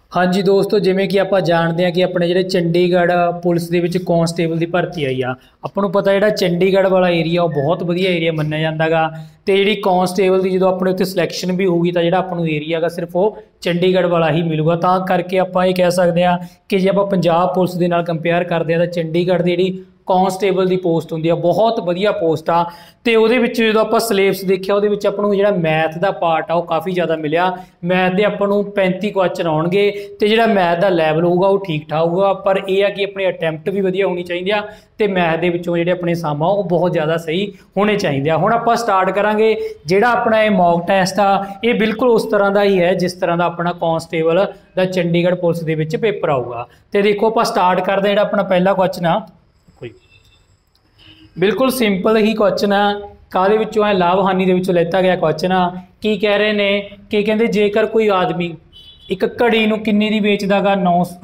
हाँ जी दोस्तों, जिमें कि ਆਪਾਂ ਜਾਣਦੇ ਹਾਂ कि ਆਪਣੇ ਜਿਹੜੇ ਚੰਡੀਗੜ੍ਹ ਪੁਲਿਸ ਦੇ ਵਿੱਚ ਕਾਂਸਟੇਬਲ ਦੀ ਭਰਤੀ ਆਈ ਆ। ਆਪਾਂ ਨੂੰ ਪਤਾ ਜਿਹੜਾ ਚੰਡੀਗੜ੍ਹ ਵਾਲਾ ਏਰੀਆ ਉਹ ਬਹੁਤ ਵਧੀਆ ਏਰੀਆ ਮੰਨਿਆ ਜਾਂਦਾ ਗਾ। ਤੇ ਜਿਹੜੀ ਕਾਂਸਟੇਬਲ ਦੀ ਜਦੋਂ ਆਪਣੇ ਉੱਤੇ ਸਿਲੈਕਸ਼ਨ ਵੀ ਹੋਊਗੀ ਤਾਂ ਜਿਹੜਾ ਆਪਾਂ ਨੂੰ ਏਰੀਆ ਗਾ ਸਿਰਫ ਉਹ ਚੰਡੀਗੜ੍ਹ ਵਾਲਾ ਹੀ ਮਿਲੂਗਾ। ਤਾਂ ਕਰਕੇ ਆਪਾਂ ਇਹ ਕਹਿ ਸਕਦੇ ਹਾਂ ਕਿ ਜੇ ਆਪਾਂ ਪੰਜਾਬ ਪੁਲਿਸ ਦੇ ਨਾਲ ਕੰਪੇਅਰ ਕਰਦੇ ਹਾਂ ਤਾਂ ਚੰਡੀਗੜ੍ਹ ਦੀ ਜਿਹੜੀ ਕਾਂਸਟੇਬਲ ਦੀ ਪੋਸਟ ਹੁੰਦੀ ਆ ਬਹੁਤ ਵਧੀਆ ਪੋਸਟ ਆ। ਤੇ ਉਹਦੇ ਵਿੱਚ ਜਦੋਂ ਆਪਾਂ ਸਿਲੇਬਸ ਦੇਖਿਆ ਉਹਦੇ ਵਿੱਚ ਆਪਾਂ ਨੂੰ ਜਿਹੜਾ ਮੈਥ ਦਾ ਪਾਰਟ ਆ ਉਹ ਕਾਫੀ ਜ਼ਿਆਦਾ ਮਿਲਿਆ। ਮੈਥ ਦੇ ਆਪਾਂ ਨੂੰ 35 ਕੁਐਸਚਨ ਆਉਣਗੇ ਤੇ ਜਿਹੜਾ ਮੈਥ ਦਾ ਲੈਵਲ ਹੋਊਗਾ ਉਹ ਠੀਕ ਠਾਕ ਹੋਊਗਾ, ਪਰ ਇਹ ਆ ਕਿ ਆਪਣੇ ਅਟੈਂਪਟ ਵੀ ਵਧੀਆ ਹੋਣੀ ਚਾਹੀਦੀ ਆ ਤੇ ਮੈਥ ਦੇ ਵਿੱਚੋਂ ਜਿਹੜੇ ਆਪਣੇ ਸਮ ਆ ਉਹ ਬਹੁਤ ਜ਼ਿਆਦਾ ਸਹੀ ਹੋਣੇ ਚਾਹੀਦੇ ਆ। ਹੁਣ ਆਪਾਂ ਸਟਾਰਟ ਕਰਾਂਗੇ। ਜਿਹੜਾ ਆਪਣਾ ਇਹ ਮੌਕ ਟੈਸਟ ਆ ਇਹ ਬਿਲਕੁਲ ਉਸ ਤਰ੍ਹਾਂ ਦਾ ਹੀ ਹੈ ਜਿਸ ਤਰ੍ਹਾਂ ਦਾ ਆਪਣਾ ਕਾਂਸਟੇਬਲ ਦਾ ਚੰਡੀਗੜ੍ਹ ਪੁਲਿਸ ਦੇ ਵਿੱਚ ਪੇਪਰ ਆਊਗਾ। ਤੇ ਦੇਖੋ ਆਪਾਂ ਸਟਾਰਟ ਕਰਦੇ। ਜਿਹੜਾ ਆਪਣਾ ਪਹਿਲਾ ਕੁਐਸਚਨ ਆ बिल्कुल सिंपल ही क्वेश्चन है। काहदे विचों है लाभ हानि दे विचों लेता गया क्वेश्चन आ। की कह रहे ने कि कहते जेकर कोई आदमी एक घड़ी नूं किन्ने दी बेचदा गा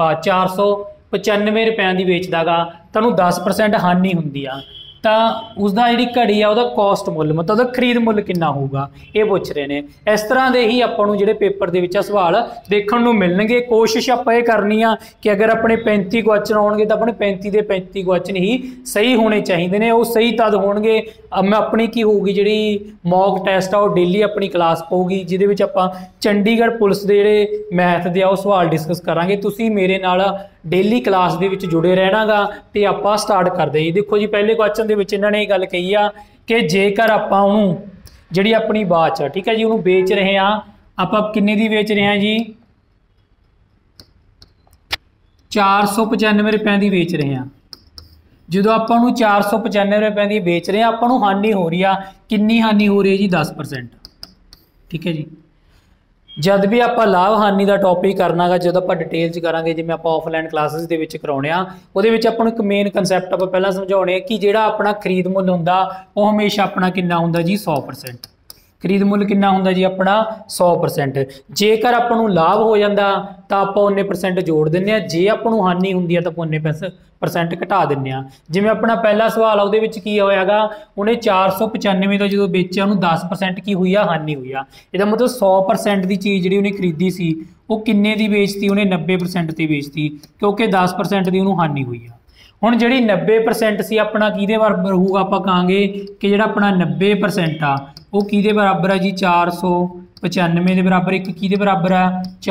495 रुपए की बेचदा गा तां 10% हानि हुंदी आ ਤਾਂ ਉਸਦਾ ਜਿਹੜੀ ਘੜੀ ਆ ਉਹਦਾ ਕੋਸਟ ਮੁੱਲ ਮਤਲਬ ਉਹਦਾ ਖਰੀਦ ਮੁੱਲ ਕਿੰਨਾ ਹੋਊਗਾ ਇਹ ਪੁੱਛ ਰਹੇ ਨੇ। ਇਸ ਤਰ੍ਹਾਂ ਦੇ ਹੀ ਆਪਾਂ ਨੂੰ ਜਿਹੜੇ ਪੇਪਰ ਦੇ ਵਿੱਚ ਆ ਸਵਾਲ ਦੇਖਣ ਨੂੰ ਮਿਲਣਗੇ। ਕੋਸ਼ਿਸ਼ ਆਪਾਂ ਇਹ ਕਰਨੀ ਆ ਕਿ ਅਗਰ ਆਪਣੇ 35 ਕੁਐਸਚਨ ਆਉਣਗੇ ਤਾਂ ਆਪਣੇ 35 ਦੇ 35 ਕੁਐਸਚਨ ਹੀ ਸਹੀ ਹੋਣੇ ਚਾਹੀਦੇ ਨੇ। ਉਹ ਸਹੀ ਤਦ ਹੋਣਗੇ ਮੈਂ ਆਪਣੀ ਕੀ ਹੋਊਗੀ ਜਿਹੜੀ ਮੌਕ ਟੈਸਟ ਆ ਉਹ ਡੇਲੀ ਆਪਣੀ ਕਲਾਸ ਪਊਗੀ ਜਿਹਦੇ ਵਿੱਚ ਆਪਾਂ ਚੰਡੀਗੜ੍ਹ ਪੁਲਿਸ ਦੇ ਜਿਹੜੇ ਮੈਥ ਦੇ ਆ ਉਹ ਸਵਾਲ ਡਿਸਕਸ ਕਰਾਂਗੇ। ਤੁਸੀਂ ਮੇਰੇ ਨਾਲ डेली क्लास ਦੇ ਵਿੱਚ जुड़े रहना गा ਤੇ ਆਪਾਂ ਸਟਾਰਟ ਕਰਦੇ ਜੀ। देखो जी पहले क्वेश्चन ਦੇ ਵਿੱਚ ਇਹਨਾਂ ਨੇ ਇਹ ਗੱਲ ਕਹੀ ਆ ਕਿ ਜੇਕਰ ਆਪਾਂ ਉਹਨੂੰ ਜਿਹੜੀ ਆਪਣੀ ਵਾਚ ਆ ठीक है जी ਉਹਨੂੰ ਵੇਚ ਰਹੇ ਆ ਆਪਾਂ ਕਿੰਨੇ ਦੀ ਵੇਚ ਰਹੇ ਆ ਜੀ 495 ਰੁਪਏ ਦੀ ਵੇਚ ਰਹੇ ਆ। ਜਦੋਂ ਆਪਾਂ ਨੂੰ 495 ਰੁਪਏ ਦੀ ਵੇਚ ਰਹੇ ਆ ਆਪਾਂ ਨੂੰ ਹਾਨੀ ਹੋ ਰਹੀ ਆ। ਕਿੰਨੀ ਹਾਨੀ ਹੋ ਰਹੀ ਹੈ जी 10%। ठीक है जी। जब भी आप लाभ हानि का टॉपिक करना गा जब आप डिटेल च करांगे जिवें आप ऑफलाइन क्लासिस दे विच कराउने आ उहदे विच आपां नूं एक मेन कंसैप्ट आप पहलां समझाउने कि जिहड़ा अपना खरीद मुੱਲ हुंदा वो हमेशा अपना किन्ना हुंदा जी 100%। खरीद मुੱਲ किन्ना हुंदा जी अपना 100%। जेकर आपां नूं लाभ हो जांदा ਤਾਂ ਆਪਾਂ 19% जोड़ दिंदे आ। जे आपां नूं हानि हुंदी आ ਤਾਂ ਆਪਾਂ 19% घटा दिंदे आ। जिवें अपना पहला सवाल आ ਉਹਦੇ ਵਿੱਚ ਕੀ ਹੋਇਆਗਾ ਉਹਨੇ 495 ਦਾ ਜਦੋਂ ਵੇਚਿਆ ਉਹਨੂੰ 10% ਕੀ ਹੋਈ ਆ ਹਾਨੀ ਹੋਈ ਆ। ਇਹਦਾ ਮਤਲਬ 100% ਦੀ ਚੀਜ਼ ਜਿਹੜੀ ਉਹਨੇ ਖਰੀਦੀ ਸੀ ਉਹ ਕਿੰਨੇ ਦੀ ਵੇਚਤੀ ਉਹਨੇ 90% ਤੇ ਵੇਚਤੀ ਕਿਉਂਕਿ 10% ਦੀ ਉਹਨੂੰ ਹਾਨੀ ਹੋਈ ਆ। ਹੁਣ ਜਿਹੜੀ 90% ਸੀ ਆਪਣਾ ਕਿਹਦੇ ਬਰਾਬਰ ਹੋਊਗਾ ਆਪਾਂ ਕਹਾਂਗੇ ਕਿ ਜਿਹੜਾ ਆਪਣਾ 90% ਆ ਉਹ ਕਿਹਦੇ ਬਰਾਬਰ ਆ ਜੀ 495 ਦੇ ਬਰਾਬਰ। ਇੱਕ ਕਿਹਦੇ ਬਰਾਬਰ ਆ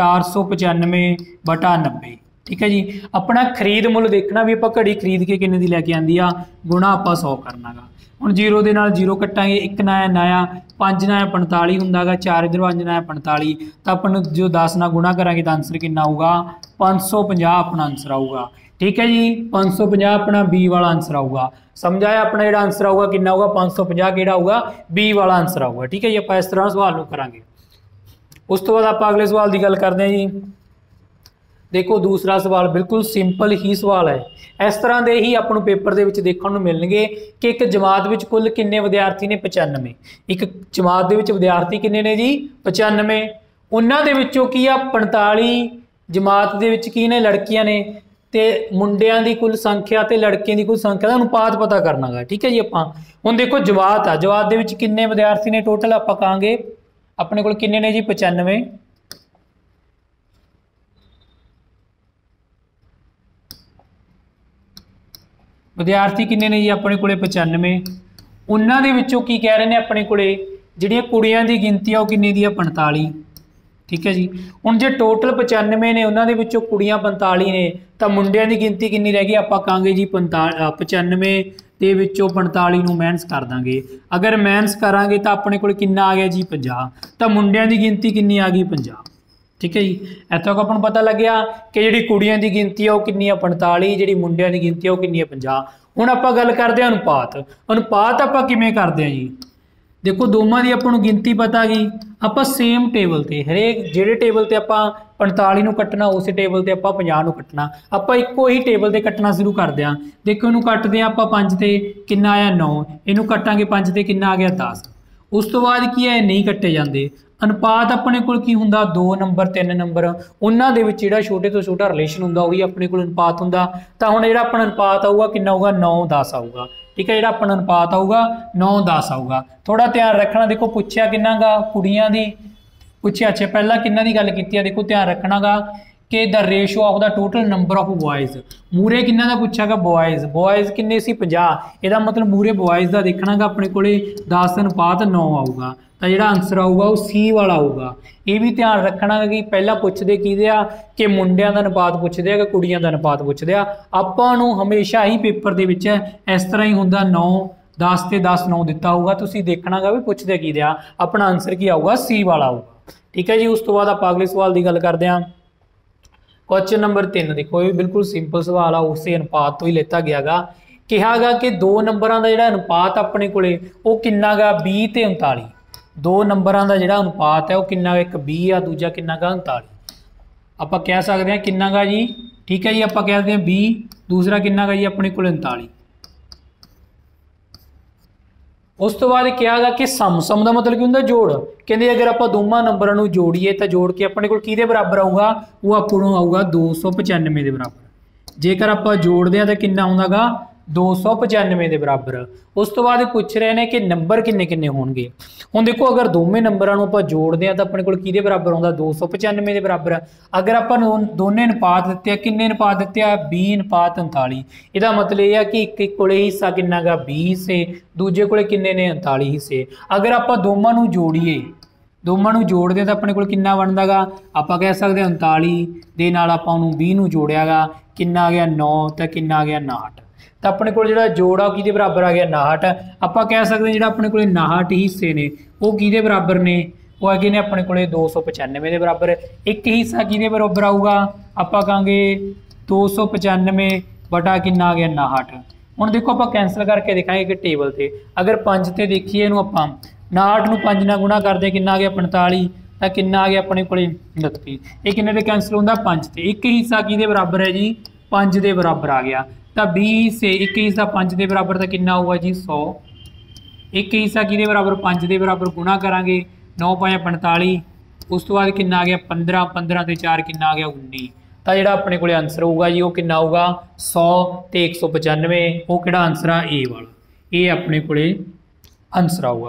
495/90। ठीक है जी। अपना खरीद मुੱਲ देखना भी आप घड़ी खरीद के किन्ने दी लैके आंदी आ गुणा आप 100 करना गा। हुण 0 दे नाल 0 कट्टांगे 1 नाया नाया 5 नाया 45 हुंदा गा 4 इधर 5 नाया 45 तो अपन जो 10 नाल गुणा करांगे तो आंसर कितना आऊगा 550 अपना आंसर आऊगा। ठीक है जी। 550 अपना बी वाला आंसर आऊगा। समझ आया। अपना जो आंसर आऊगा कितना आऊगा 550 किहड़ा आऊगा बी वाला आंसर आऊगा। ठीक है जी। आप इस तरह सवाल नूं करांगे। उस तो बाद आप अगले सवाल की गल करते हैं जी। देखो दूसरा सवाल बिल्कुल सिंपल ही सवाल है। इस तरह के ही अपन पेपर के देखने को मिलणगे कि एक जमात में कुल किन्ने विद्यार्थी ने 95। एक जमात के विद्यार्थी किन्ने ने जी 95। उन्होंने की आ 45 जमात की ने लड़कियां ने ते मुंडियां की कुल संख्या ते लड़कियों की कुल संख्या का अनुपात पता करना गा। ठीक है जी। आप हुण देखो जमात आ जमात के किन्ने विद्यार्थी ने टोटल आप कहांगे अपने को किन्ने ने जी 95। विद्यार्थी किन्ने ने जी अपने को 95। उन्होंने विचों की कह रहे हैं अपने को जिहड़ियां कुड़ियां की गिनती है वो किन्नी दी 45। ठीक है जी। हुण जे टोटल 95 ने उन्होंने विचों कुड़ियां 45 ने तो मुंडियां की गिनती किन्नी रह गई आप कहांगे जी 95 ते विचों 45 नूं माइनस कर देंगे। अगर माइनस करांगे तो अपने को किन्ना आ गया जी 50। तो मुंडियां की गिनती किन्नी आ गई 50। ठीक है जी। इतों तक अपन पता लग गया कि जी कुड़ियां की गिनती है वो किन्नी है 45 जी मुंडियां की गिनती है वो किन्नी है 50। हुण आपां गल करते हैं अनुपात। अनुपात आपां किवें करते हैं जी। देखो दोवां की आपां नूं गिनती पता गई आपां सेम टेबल ते हरेक जिहड़े टेबल ते आपां 45 नूं कट्टना उस टेबल ते आपां 50 नूं कट्टना आपां इक्को ही टेबल ते कट्टना शुरू करते हैं। देखो इहनूं कट्टदे आपां 5 ते किन्ना आया 9 इहनूं कट्टांगे 5 ते किन्ना आ गया 10। उस तो बाद की है नहीं कट्टे जाते। अनुपात अपने को हुंदा 2 नंबर 3 नंबर उन्होंने जिहड़ा छोटे तो छोटा रिलेशन हुंदा वही अपने को अनुपात हुंदा। तो हुण जिहड़ा अपना अनुपात आऊगा किन्ना आऊगा 9-10 आऊगा। ठीक है। जिहड़ा अपना अनुपात आऊगा 9-10 आऊगा। थोड़ा ध्यान रखना। देखो पूछया किन्ना गा कुड़ियां दी पूछया। अच्छा पहला किन्ना दी गल कीती है। देखो ध्यान रखना गा कि the ratio of the total number of boys, मूरे किन्ना का पूछागा बॉयज़, बॉयज़ किन्ने सी 50, ਇਹਦਾ मतलब मूरे बॉयज़ का देखनागा अपने को 10 अनुपात 9 आऊगा, तो जो आंसर आऊगा वो सी वाला आऊगा। ये भी ध्यान रखना कि पहला पुछते किहदे आ कि मुंडियां दा अनुपात पुछदे आ कि कुड़ियां दा अनुपात पुछदे आ। आपां नूं हमेशा ही पेपर दे विच इस तरह ही हुंदा 9 10 ते 10 9 दिता होगा, तुसीं देखनागा भी पुछदे किहदे आ, अपना आंसर की आऊगा सी वाला आऊगा। ठीक है जी। उस तो बाद आप अगले सवाल की गल करते हैं। क्वेश्चन नंबर 3 देखो, ये बिल्कुल सिंपल सवाल आ, उस अनुपात तो ही लेता गया गा। कहा गा कि दो नंबरों का जो अनुपात अपने को किन्ना गा 20 ते 39, दो नंबरों का जो अनुपात है वो किन्ना, एक 20 आ दूजा किन्ना गा 39, आप कह सकते हैं किन्ना गा जी। ठीक है जी, आप कहते हैं 20, दूसरा किन्ना गा जी अपने को 39। उस तो बाद क्या गा कि सम का मतलब की होंगे जोड़, कहते अगर आप दोवां नंबरों जोड़िए तो जोड़ के अपने को किहदे बराबर आऊगा, वो आपको आऊगा 295 के बराबर। जेकर आप जोड़ते हैं तो किन्ना आउंदा गा 295 के बराबर। उस तो बाद पूछ रहे हैं कि नंबर किन्ने किन्ने होणगे। हुण देखो अगर दोवें नंबरों आप जोड़ते हैं तो अपने को किहदे बराबर आउंदा 295 के बराबर। अगर आप दोनों अनुपात दिते हैं, किन्ने अनुपात दिते हैं 20 अनुपात 39, इसका मतलब यह है कि एक को हिस्सा किन्ना गा 20 हिस्से, दूजे को किन्ने ने 39 हिस्से। अगर आप दोवां जोड़िए, दोवां जोड़ते हैं तो अपने को किन्ना बनता गा, आप कह सकते हैं 39 दे नाल आपां नूं 20 नूं जोड़िया गा, किन्ना आ गया 9 तो किन्ना आ गया 59, तो अपने को जो जोड़ आ किहदे बराबर आ गया 59। आप कह सकते हैं जो अपने को 59 हिस्से ने वो किहदे बराबर ने, वो है ने अपने को 295 के बराबर। एक हिस्सा किहदे बराबर आऊगा, आप कहांगे 295 बटा किन्ना आ गया 59। हुण देखो आप कैंसल करके दिखाएंगे कि टेबल से अगर 5 से देखिए इनू आप 59 नूं 5 नाल गुणा करदे किन्ना आ गया 45, तो किन्ना आ गया अपने को 29। ये किन्ने दे कैंसल होंदा 5 से। एक हिस्सा किहदे बराबर है जी 5 के बराबर आ गया, तो 20 से एक हिस्सा 5 के बराबर तो किन्ना होगा जी 100। एक हिस्सा किहदे बराबर 5 के बराबर गुणा करांगे 9 5 45, उस तो बाद किन्ना आ गया 15, 15 ते 4 किन्ना आ गया 19। तो जो अपने को आंसर होगा जी वो किन्ना होगा 100 ते 195, वो किहड़ा आंसर आ ए वाला, ये अपने को आंसर आऊगा।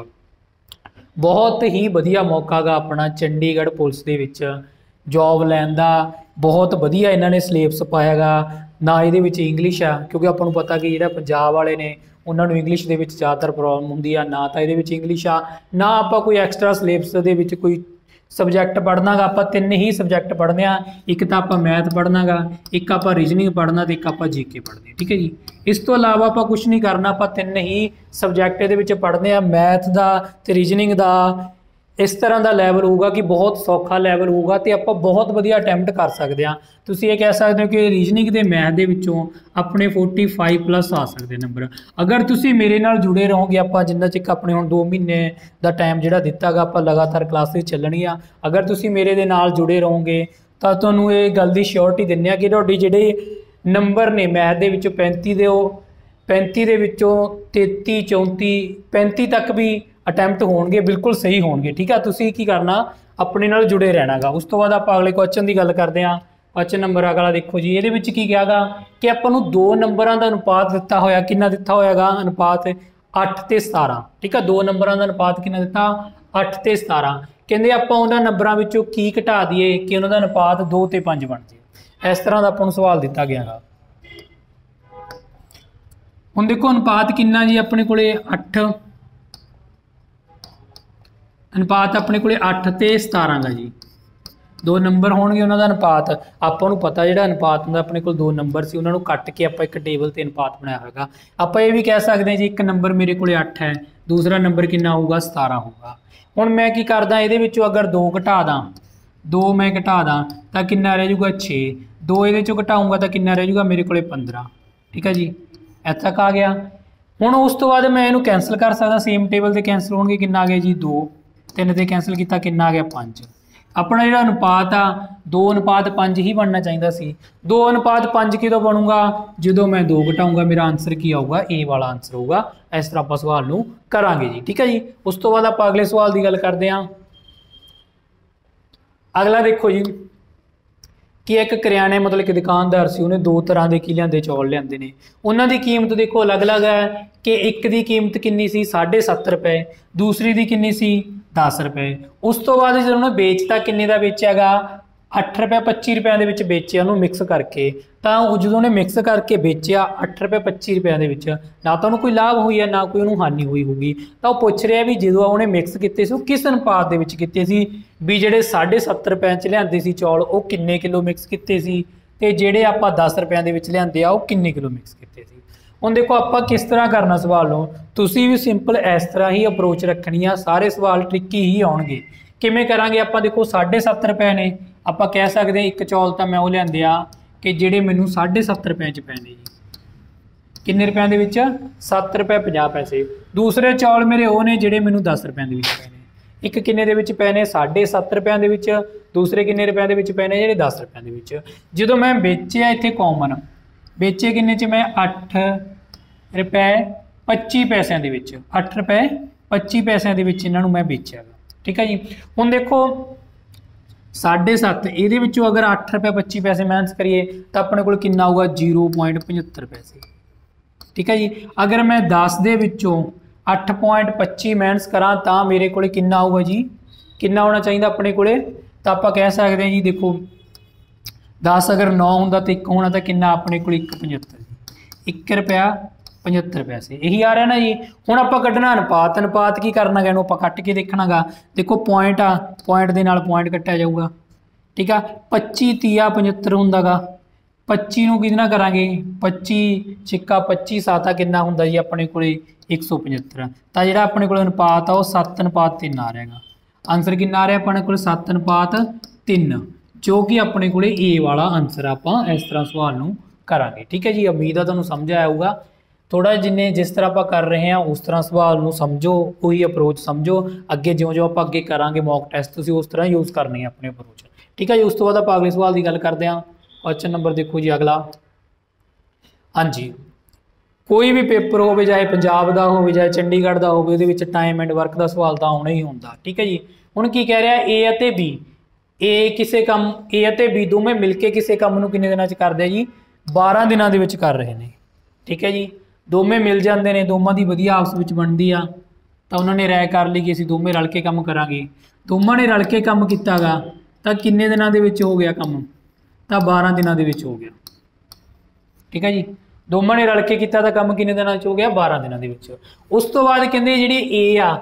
बहुत ही वधिया मौका गा अपना चंडीगढ़ पुलिस दे विच जॉब लैन दा, बहुत वधिया इन्होंने सिलेबस पाया गा ना, ये इंग्लिश आ क्योंकि आपको पता कि जो पंजाब वाले ने उन्होंने इंग्लिश के ज़्यादातर प्रॉब्लम होंगी आ, ना तो ये इंग्लिश आ ना आप कोई एक्सट्रा सिलेबस के कोई सबजैक्ट पढ़ना गा। आप 3 ही सबजैक्ट पढ़ने आ, एक तो आप मैथ पढ़ना गा, एक आप रीजनिंग पढ़ना, तो एक आप जीके पढ़ने। ठीक है जी, इस तो अलावा आप कुछ नहीं करना, आप 3 ही सबजैक्ट ये पढ़ने आ, मैथ का तो रीजनिंग का। इस तरह का लैवल होगा कि बहुत सौखा लैवल होगा, तो आप बहुत वधिया अटैम्प्ट कर सकते हैं। तुसीं ये कह सकते हो कि रीजनिंग के मैथ के विचों अपने 45+ आ सकते नंबर। अगर तुसीं मेरे नाल जुड़े रहोगे, आप जिन्ना चिक अपने हुण 2 महीने का टाइम जिहड़ा दिता गा, आप लगातार क्लासेस चलनी आ, अगर तुसीं मेरे दे नाल जुड़े रहोगे तो तुहानूं ये गल दी श्योरिटी दिंदे आ कि तुहाडे जिहड़े नंबर ने मैथ दे विचों 35 दे 35 दे विचों 33 34 35 तक भी अटैम्प्ट होणगे, बिल्कुल सही होणगे। ठीक है, तुसीं की करना अपने नाल जुड़े रहना गा। उस तो बाद आप अगले क्वेश्चन की गल करते हैं। क्वेश्चन नंबर अगला देखो जी, ये की कहा गा कि आपां 2 नंबरों का अनुपात दिता होया, कितना दिता होया अनुपात 8 ते 17। ठीक है, 2 नंबरों का अनुपात कितना दिता 8 ते 17। कहते आपां उन्हां नंबरों विचों की घटा दईए कि उन्हां दा अनुपात 2 ते 5 बन जाए। इस तरह का आपां नूं सवाल दिता गया गा। हुण देखो अनुपात कितना जी अपने कोले 8, अनुपात अपने को 8 ते 17 गा जी। 2 नंबर होणगे उन्हां दा अनुपात, आपां नूं पता जिहड़ा अनुपात हुंदा अपने को 2 नंबर से उन्होंने कट के आप एक टेबल से अनुपात बनाया होगा। आप ये भी कह सकते हैं जी एक नंबर मेरे को 8 है, दूसरा नंबर कितना होगा 17 होगा। हुण मैं की करदा इहदे विचों अगर 2 घटा दा, 2 मैं घटा दा तो कितना रह जूगा 6, 2 ये घटाऊँगा तो कितना रह जूगा मेरे को 15। ठीक है जी, इत्थे तक आ गया। हुण उस तो बाद मैं इनू कैंसल कर सकदा, सेम टेबल से कैंसल होणगे, कितना आ गया जी 2, 3 से कैंसल किया कितना आ गया 5। अपना जो अनुपात आ 2 अनुपात 5 ही बनना चाहिए सी। 2 अनुपात 5 किदों बनूंगा जो मैं 2 घटाऊँगा, मेरा आंसर की आऊगा ए वाला आंसर होगा। इस तरह आप सवाल नूं करांगे जी। ठीक है जी, उस तो बाद आप अगले सवाल की गल करते हैं। अगला देखो जी कि एक करियाने मतलब कि दुकानदार से उन्हें 2 तरह के की लियाते चौल लियाते हैं, उन्होंने कीमत देखो अलग अलग है कि एक की कीमत कितनी सी 7.5 रुपए, दूसरी की कितनी सी 10 रुपए। उस तो बाद जो उन्होंने बेचता किन्ने का बेचा गा 8 रुपए 25 रुपए बेचे उन्होंने मिक्स करके, तो जो उन्हें मिक्स करके बेचा 8 रुपए 25 रुपए ना तो उन्होंने कोई लाभ हुई है ना कोई उन्होंने हानि हुई होगी। तो वह पूछ रहा भी जो उन्हें मिक्स किए किस अनुपात के किए भी जोड़े 7.5 रुपए लिया सी चौल वो किन्ने किलो मिक्स किए तो जोड़े आप 10 रुपए लिया वो किन्ने किलो मिक्स किए। हुण देखो आप किस तरह करना सवाल नो, तुसी भी सिंपल इस तरह ही अप्रोच रखनी है, सारे सवाल ट्रिकी ही आउणगे। किवें करांगे आप देखो 7.5 रुपए ने आप कह सकते हैं एक चौल तो मैं वो लिया कि जेडे मैनू 7.5 रुपए च पैने जी, किन्ने रुपए के 7 रुपए 50 पैसे। दूसरे चौल मेरे वो ने जेडे मैनू 10 रुपए के पैने, एक किन्ने दे विच पैने 7.5 रुपए के, दूसरे किन्ने रुपए के पैने जेडे 10 रुपए के। जो मैं बेचे इत्थे कॉमन बेचे किन्ने च मैं 8 रुपए 25 पैसों के, 8 रुपए 25 पैसों के इन्हों मैं बेचा। ठीक है जी। हुण देखो 7.5 ये अगर 8 रुपए 25 पैसे माइनस करिए तो अपने को कितना आऊगा 0.75 पैसे। ठीक है जी। अगर मैं 10 दे विचों 8.25 माइनस करा तो मेरे को कितना आऊगा जी, कितना होना चाहिए अपने को, तो आप कह सकते हैं जी देखो 10 अगर 9 होंदा तो 1 होना तो कितना अपने को 1.75 1 रुपया 75 पैसे यही आ रहा ना जी। हुण आपां कड्ढना अनुपात, अनुपात की करना गा आप कट के देखना गा। देखो पॉइंट आ पॉइंट के नाल पॉइंट कट्टिया जाऊगा। ठीक है 25 30 75 होंदा गा, 25 नूं किहदे नाल करांगे 25 छिक्का 25 7 कितना हुंदा जी अपने को 175। तो जिहड़ा अपने को अनुपात आ 7:3 आ रहा गा। आंसर कितना आ रहा अपने को 7:3, जो कि अपने को ए वाला आंसर आप इस तरह सवाल नूं करांगे। ठीक है जी। उम्मीद है तुहानूं समझ आया होगा। थोड़ा जिन्हें जिस तरह आप कर रहे हैं उस तरह सवाल नूं समझो, वही अप्रोच समझो। अगे जो जो आप अगे करांगे मॉक टेस्ट तुसीं उस तरह यूज़ करनी है अपने अप्रोच। ठीक है जी। उस तो बाद आप अगले सवाल की गल करते हैं। क्वेश्चन नंबर देखो जी अगला। हाँ जी, कोई भी पेपर हो चाहे पंजाब का हो चाहे चंडीगढ़ का हो टाइम एंड वर्क का सवाल तो आना ही होंदा। ठीक है जी। हुण की कह रहा ए अते बी, ए किसी काम ए अते बी दोवें मिलके किसी काम नूं किन्ने दिनां च करदे जी 12 दिनों के विच कर रहे हैं। ठीक है जी। दोवें मिल जाते हैं, दोवां की वधिया आपस में बनती आ, तो उन्होंने राय कर ली कि असीं दोवें रल के काम करांगे। दोवां ने रल के काम किया गा तो किन्ने दिनों के विच हो गया काम, तो 12 दिनों के विच हो गया। ठीक है जी। दोवां ने रल के किया तो काम किन्ने दिनों हो गया 12 दिनों के विच। उस तो बाद कहते जी ए आ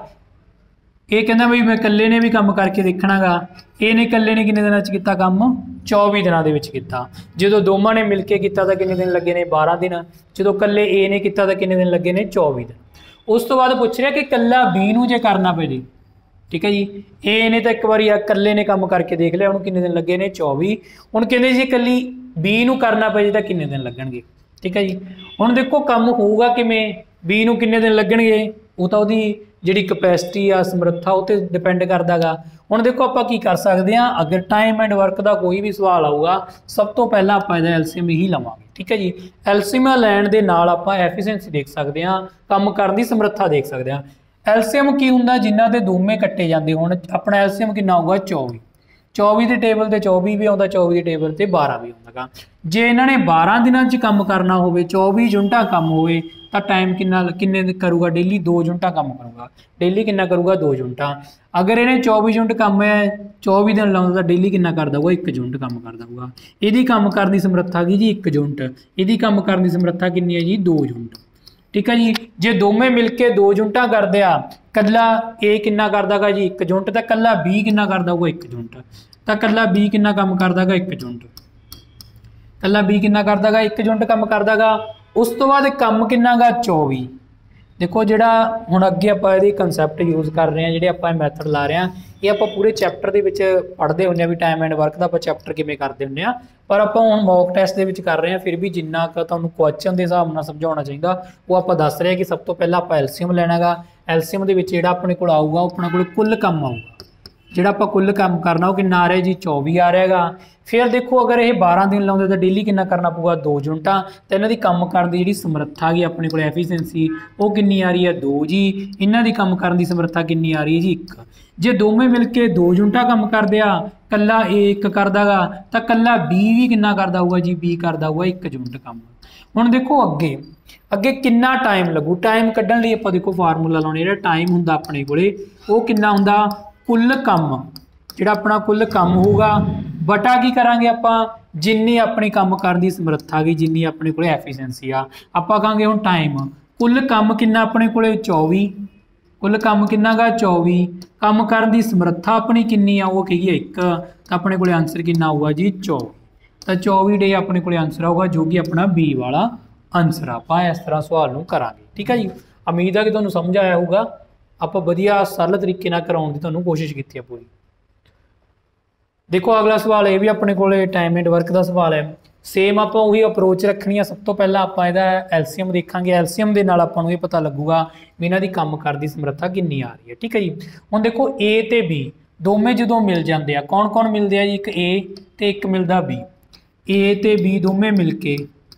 ये कहना बई मैं कल्ले ने भी काम करके देखना गा, ए ने कल्ले ने किन्ने दिनों किया काम 24 दिनों के किया। जो दोवां ने मिल के किया तो किन्ने दिन लगे ने 12 दिन, जो कल्ले ए ने किया तो किन्ने दिन लगे ने 24 दिन। उस तो बाद पूछ रहा कि कल्ला बी नूं जे करना पे जी। ठीक है जी। ए ने तो एक बार कल्ले ने काम करके देख लिया, उन्होंने किन्ने दिन लगे ने 24। हुण कहंदे जी कल्ली बी नूं करना पे जी तो किन्ने दिन लगणगे। ठीक है जी। हुण देखो काम होऊगा किवें, बी नूं किन्ने दिन लगणगे वो तो उहदी जिहड़ी कैपेसिटी आ समर्था उते डिपेंड करदा गा। हुण देखो आप की कर सकते हैं, अगर टाइम एंड वर्क का कोई भी सवाल आऊगा सब तो पहला आप इहदा एलसीएम ही लवांगे। ठीक है जी। एलसीएम लैण दे नाल आप एफिशिएंसी देख सकते हैं, काम करन दी समर्था देख सकते हैं। एलसीएम की हुंदा जिन्हां दे दोवें कट्टे जांदे होण। अपना एलसीएम कितना होगा 24, 24 के टेबल से 24 भी आता, 24 के टेबल से 12 भी आता। जे इन्होंने 12 दिनों च काम करना हो 24 यूनिटां काम होवे तो टाइम किन्ने करूगा डेली 2 यूनिटां काम करूँगा, डेली किन्ना करूँगा 2 यूनिटां। अगर इन्हें 24 यूनिट काम है 24 दिन लाउंदा तो डेली किन्ना कर दूगा 1 यूनिट काम कर दूगा। यदि काम करने की समर्था की जी 1 यूनिट, यदि काम करने की समर्था कितनी है जी 2 यूनिट। ठीक है जी। जे दोवें मिलके 2 यूनिटां करदे आ, कल्ला ए किन्ना करदा गा जी 1 यूनिट, तो कल्ला बी किन्ना करदा होगा 1 यूनिट, तो कल्ला बी किन्ना काम करदा गा 1 यूनिट, कल्ला बी किन्ना करदा गा 1 यूनिट काम करदा गा। उस तो बाद काम किन्ना गा 24। देखो जिहड़ा हुण अगे आपां इहदी कंसैप्ट यूज़ कर रहे हैं, जिहड़े आपां मैथड ला रहे हैं, ये आपां पूरे चैप्टर दे विच पढ़दे हुंदे भी टाइम एंड वर्क दा आपां चैप्टर किवें करदे हुंदे आ, पर आपां हुण मॉक टेस्ट दे विच कर रहे हैं। फिर भी जिन्ना क तुहानूं क्वेश्चन के हिसाब नाल समझाउणा चाहीदा वो आपां दस रहे कि सब तो पहला आपां एलसीएम लैणा गा। एलसीएम दे विच जिहड़ा अपने कोल आऊगा वो अपने कोल कुल काम आऊगा, जिहड़ा आपां कुल काम करना वो किन्ना आ रहा जी 24 आ रहा गा। फिर देखो अगर ये 12 दिन लाउंदे तो डेली किन्ना करना पऊगा 2 यूनिटां, तो इन्हां दी काम करन दी जिहड़ी समर्था गई अपने कोल एफिशिएंसी वो किन्नी आ रही है 2 जी। इन्हां दी काम करन दी समर्था किन्नी आ रही है जी 1। जे दोवें मिल के 2 यूनिटां काम करदे आ, कल्ला ए 1 करदा गा तो कल्ला बी भी किन्ना करदा होगा जी, बी करदा होगा 1 यूनिट काम। हुण देखो अगे अगे किन्ना टाइम लगू, टाइम कड्ढण लई आपां देखो फार्मूला लाउणे, जिहड़ा टाइम हुंदा अपने कोले वो किन्ना हुंदा कुल काम, जिहड़ा अपना कुल काम होगा बटा की करांगे आपां जिन्नी अपनी काम करन दी समर्था गई, जिन्नी अपने कोले एफिशिएंसी आ। आपां कहांगे हुण टाइम, कुल काम किन्ना अपने कोले 24, कुल काम किन्ना गा 24, काम करन दी समर्था अपनी किन्नी आ वो कही 1, तो अपने कोले आंसर किन्ना आऊगा जी 24। तो 24 डे अपने कोले आंसर आऊगा जो कि अपना बी वाला आंसर आपां इस तरह सवाल नूं करांगे। ठीक है जी, उम्मीद है कि तुहानूं समझ आया होगा। आपां वधिया सरल तरीके नाल कराउण दी तुहानूं कोशिश कीती है पूरी। देखो अगला सवाल ये भी अपने को टाइम एंड वर्क का सवाल है। सेम आप वही अप्रोच रखनी है। सब तो पहला आप एलसीएम देखांगे, एलसीएम के नाल आपां नूं ये पता लगूगा भी इन्हां दी काम करन दी समर्था कितनी आ रही है। ठीक है जी, हुण देखो ए ते बी दोवें जदों मिल जाते हैं, कौन कौन मिलते हैं जी, एक ए ते एक मिलता बी। ए ते बी दोवें मिल के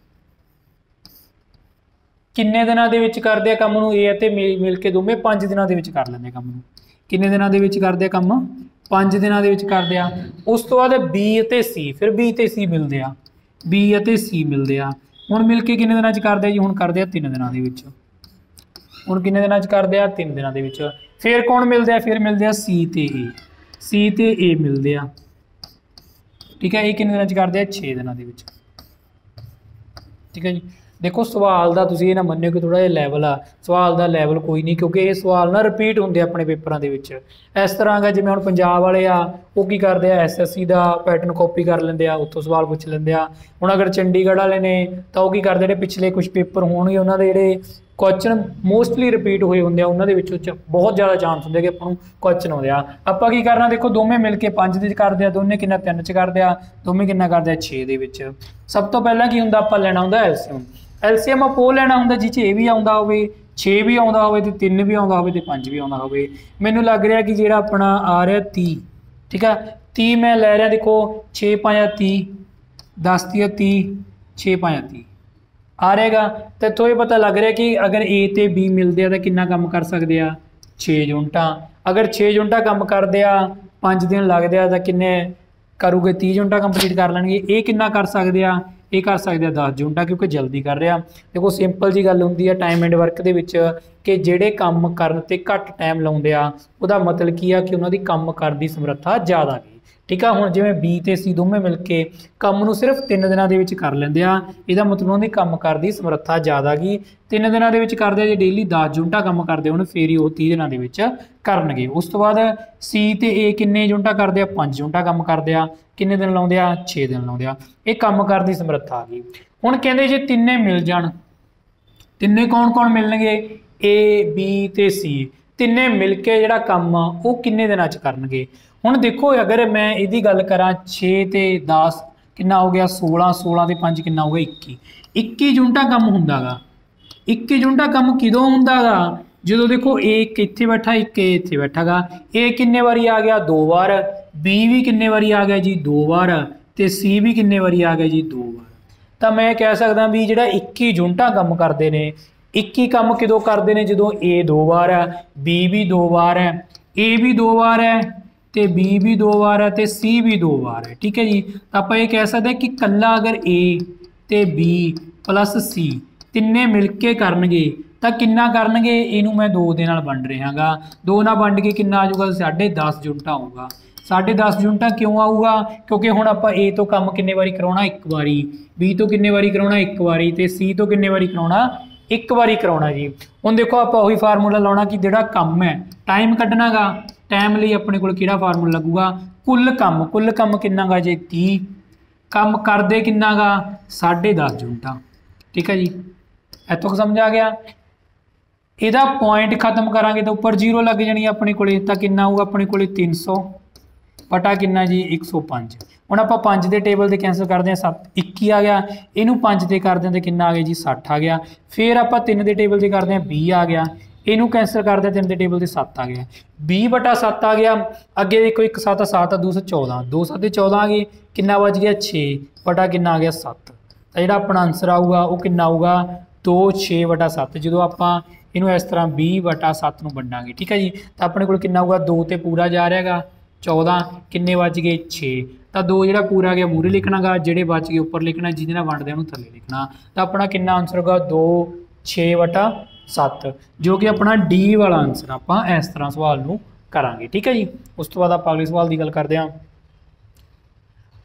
किन्ने दिनां दे विच करदे आ काम नूं, ए ते मिल के दोवें 5 दिनां दे विच कर लैंदे काम नूं। किन्ने दिनां दे विच करदे आ काम, 5 दिनां दे विच करदे आ। उस तो बाद बी ते सी, फिर बी ते सी मिलते आ, बी ते सी मिलते आ। हुण मिल के किन्ने दिनां च करदे आ जी, हुण करदे आ 3 दिनां दे विच। हुण किन्ने दिनां च करदे आ, 3 दिनां दे विच। फिर कौन मिलते आ, फिर मिलते आ सी ते ए, सी ते ए मिलते आ। ठीक है, ये किन्ने दिनां च करदे आ, 6 दिनां दे विच। ठीक है जी, देखो सवाल का तुसीं ये ना मन्नियो कि थोड़ा जिहा लैवल आ, सवाल का लैवल कोई नहीं, क्योंकि ये सवाल ना रिपीट होंगे अपने पेपरों के इस तरह का। जिवें हुण पंजाब वाले आ वो की करते हैं, SSC का पैटर्न कॉपी कर लेंदे आ, उत्थों सवाल पुछ लेंदे आ। हुण अगर चंडीगढ़ वाले ने तो वो की करते हैं, पिछले कुछ पेपर होणगे उन्होंने जिहड़े क्वेश्चन मोस्टली रिपीट होए होंदे आ, उन्होंने बहुत ज़्यादा चांस होंगे कि आपां नूं क्वेश्चन आउंदे आ। आपां की करना, देखो दोवें मिल के 5 दे करदे आ, दोवें किन्ना 3 च करदे आ, दोवें किन्ना करदे आ 6 दे विच। सब तो पहला की हुंदा, आपां लैणा हुंदा एलसीएम। एलसीएम आप वो लैना हुंदा जिस ए भी आउंदा होवे, 6 भी आउंदा होवे ते 3 भी आउंदा होवे ते 5 भी आउंदा होवे। मैनूं लग रहा कि जिहड़ा अपना आ रहा 30, ठीक है 30 मैं लै रहा, देखो 6 5 30, 10 30, 6 5 30 आ रहेगा। तो इत्थों ये पता लग रहा कि अगर ए ते बी मिलते हैं तो कितना काम कर सकते हैं, 6 यूनिटां। अगर 6 यूनिटां काम करते हैं, 5 दिन लगते हैं, तो किन्ने करूगे, 30 यूनिटां कंप्लीट कर लैणगे। ये कितना कर सकते हैं, ये कर सकते हैं 10 यूनिटां, क्योंकि जल्दी कर रहा। देखो सिंपल जी गल होंदी है टाइम एंड वर्क दे विच कि जिहड़े काम करन ते घट टाइम लाउंदे आ, उहदा मतलब की आ कि उन्हां दी काम करन दी समर्था ज़्यादा गई। ठीक है, हुण जिवें बी ते सी दोवें मिल के काम नूं सिर्फ 3 दिनां दे विच कर लैंदे आ, इहदा मतलब उन्हां दी काम करन दी समर्था ज़्यादा गई। 3 दिनां दे विच करदे, जे डेली 10 यूनिटां काम करदे होण फिर ही वो 30 दिनां दे विच करनगे। उस तो बाद सी ते ए किन्ने यूनिटां करदे आ, 5 यूनिटां काम करदे आ, किन्ने दिन लाउंदे आ, 6 दिन लाउंदे आ। ये काम करन दी समर्था आ गई। हुण कहंदे जे तिन्ने मिल जाण, तिन्ने कौन कौन मिलणगे, ए बी ते सी, तिन्ने मिल के जिहड़ा काम आ वो किन्ने दिनां च करनगे। हुण देखो अगर मैं इहदी गल करां, 6 ते 10 कितना हो गया 16, 16 ते 5 कितना हो गया 21, 21 यूनिटां काम हुंदा गा। 21 यूनिटां काम किदों हुंदा गा, जो देखो एक इत्थे बैठा, एक इत्थे बैठा गा। ए किन्ने वारी आ गया, 2 बार। बी भी किन्ने वारी आ गया जी, 2 बार। ते सी भी किन्ने वारी आ गया जी, 2 बार। तो मैं कह सकदा भी जिहड़ा 21 यूनिटां काम करते हैं, 21 काम किदों करते हैं, जो ए 2 बार है, बी भी 2 बार है, ए भी 2 बार है, तो बी भी 2 बार है, तो सी भी 2 बार है। ठीक है जी, तो आप ये कह सकते हैं कि कल्ला अगर ए ते बी प्लस सी तिन्ने मिल के करनगे तो किन्ना करनगे, इनू मैं 2 दे नाल वंड रहा गा, 2 नाल वंड के किन्ना आ जाऊगा, 10.5 यूनिटां आऊगा। 10.5 यूनिटां क्यों आऊगा, क्योंकि हुण आपां ए तो काम किन्ने वारी कराउणा, 1 बारी, बी तो किन्ने वारी कराउणा, 1 बारी, ते सी तो किन्ने वारी कराउणा, 1 बारी कराउणा जी। हुण देखो आपां उही फार्मूला लाउणा कि जिहड़ा काम है टाइम कड्ढना गा, टाइम लिए अपने को किहड़ा फार्मूला लगूगा, कुल काम किन्ना गा जे 30, काम करदे किन्ना गा 10.5 यूनिटां। ठीक है जी, इत्थों समझ आ गया। इहदा पॉइंट खत्म करांगे तो उपर 0 लग जानी अपने को, तो किन्ना आऊगा अपने को 300 बटा किन्ना जी 105। हुण आपां 5 के टेबल से कैंसल करते हैं, 7 21 आ गया, इनू 5 से करते हैं तो किन्ना आ गया जी 60 आ गया। फिर आपां 3 के टेबल से करते हैं 20 आ गया, इनू कैंसल करते हैं 3 के टेबल से 7 आ गया, 20 बटा 7 आ गया। अगे देखो 1 7 7 2 14, 2 7 14 आ गई, किन्ना बच गया 6 बटा किन्ना आ गया 7। तो जिहड़ा अपना आंसर आऊगा वो किन्ना आऊगा 2 6 बटा 7। जो आपां इनू इस तरह 20 बटा 7 नूं वंडांगे, ठीक है जी, तो अपने को किन्ना आऊगा 2 ते पूरा जा रहा है 14, किन्ने बच गए 6, तो 2 जिहड़ा पूरा गया मूहरे लिखना गा, जिहड़े बच गए उपर लिखना, जिहदे नाल वंडदे उहनूं थल्ले लिखना। तो अपना किन्ना आंसर होगा 2 6 बटा 7, जो कि अपना डी वाला आंसर आपां इस तरह सवाल नूं करांगे। ठीक है जी, उस तो बाद आप अगले सवाल की गल करते हैं।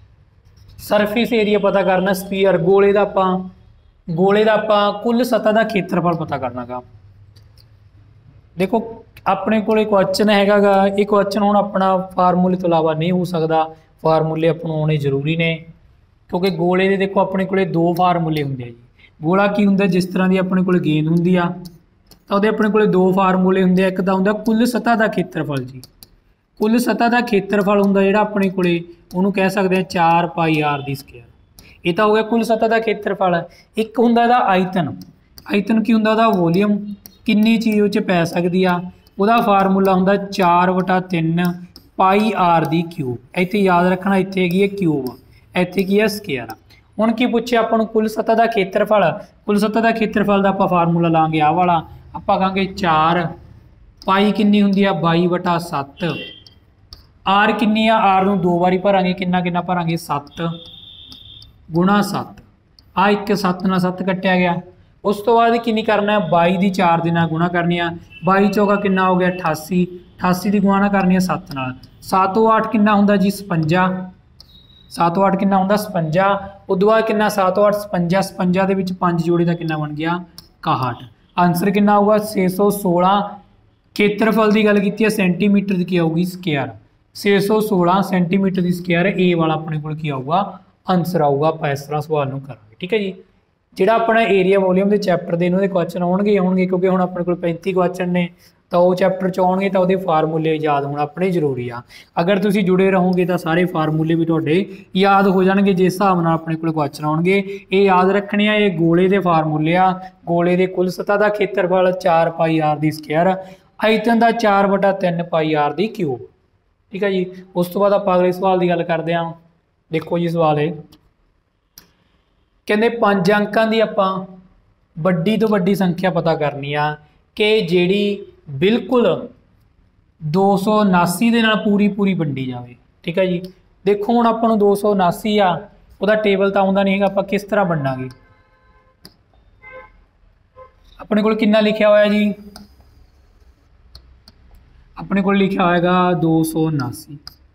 सरफेस एरिया पता करना, स्पीयर गोले का आपां कुल सतह का खेत्रफल पता करना गा। देखो अपने को क्वेश्चन हैगा गा, ये क्वेश्चन हुण अपना फार्मूले तो इलावा नहीं हो सकता, फार्मूले अपनों आने जरूरी ने, क्योंकि गोले के देखो अपने को दो फार्मूले होंगे जी। गोला की होंगे, जिस तरह की अपने को गेंद होंगी आ तो वो अपने को दो फार्मूले होंगे, एक तो होंगे कुल सतह का खेत्रफल जी, कुल सतह का खेत्रफल होंगे जोड़ा अपने को उन्होंने कह सकते हैं 4 पाई आर दी स्केयर, ये तो हो गया कुल सतह का खेत्रफल। एक होंगे आयतन, आयतन की होंगे वॉल्यूम, किन्नी चीज़ उस पै सकती आ, वह फार्मूला होंगे 4/3 पाई आर दी क्यूब, इतने याद रखना, इतने हैगी है क्यूब, इतने की है स्केयर। हुण की पूछे आपको कुल सतह का खेत्रफल, कुल सतह का खेत्रफल का आप फार्मूला लाँगे आ वाला, आप कहांगे 4 पाई किन्नी हुंदी आ 22/7, आर किन्नी आ, आर नूं 2 बारी भरांगे, किन्ना किन्ना भरांगे 7 गुणा 7, आ एक 7 नाल 7 कट्टिया गया। उस तो बाद किन्नी करना है 22 की 4 दे नाल गुणा करनी है, 22 चौका किन्ना हो गया 88, 88 की गुणा करनी है 7 नाल, 7 8 किन्ना हुंदा जी 56, 7 8 किन्ना हुंदा 56, उस तो बाद किन्ना 7 8 56, 56 दे विच 5 जोड़े दा किन्ना बन गया 61, आंसर किन्ना होगा 616। खेत्रफल की गल की सेंटीमीटर की आऊगी स्केयर, 616 सेंटीमीटर की स्केयर, ए वाला अपने को आऊगा आंसर आऊगा, आप इस तरह सवाल में करांगे। ठीक है जी, जोड़ा अपना एरिया वॉल्यूम के चैप्टर के इन्होंने क्वेश्चन आउणगे क्योंकि हुण अपने को 35 क्वेश्चन ने, तो वो चैप्टर च आउणगे तो वो फार्मूले याद होना अपने जरूरी आ। अगर तुसीं जुड़े रहोगे तो सारे फार्मूले भी तुहाडे याद हो जाएंगे, जिस हिसाब नाल अपने को क्वेश्चन आउणगे। ये याद रखने आ, ये गोले के फार्मूले आ, गोले के कुल सतह का खेत्रफल 4 पाई आर दी स्केयर, आयतन का 4/3 पाई आर दी क्यूब। ठीक है जी, उस तो बाद आप अगले सवाल की गल करते हैं। देखो जी सवाल है, कहते 5 अंकों की आपां वड्डी तो वड्डी संख्या पता करनी आ कि जिहड़ी बिल्कुल 279 दे नाल पूरी पूरी वंडी जाए। ठीक है जी, देखो हुण आपां नूं 279 आ, उहदा टेबल तो आउंदा नहीं हैगा, आपां किस तरह वंडांगे। अपने कोल कितना लिखिया होया जी, अपने को लिखा होएगा 279।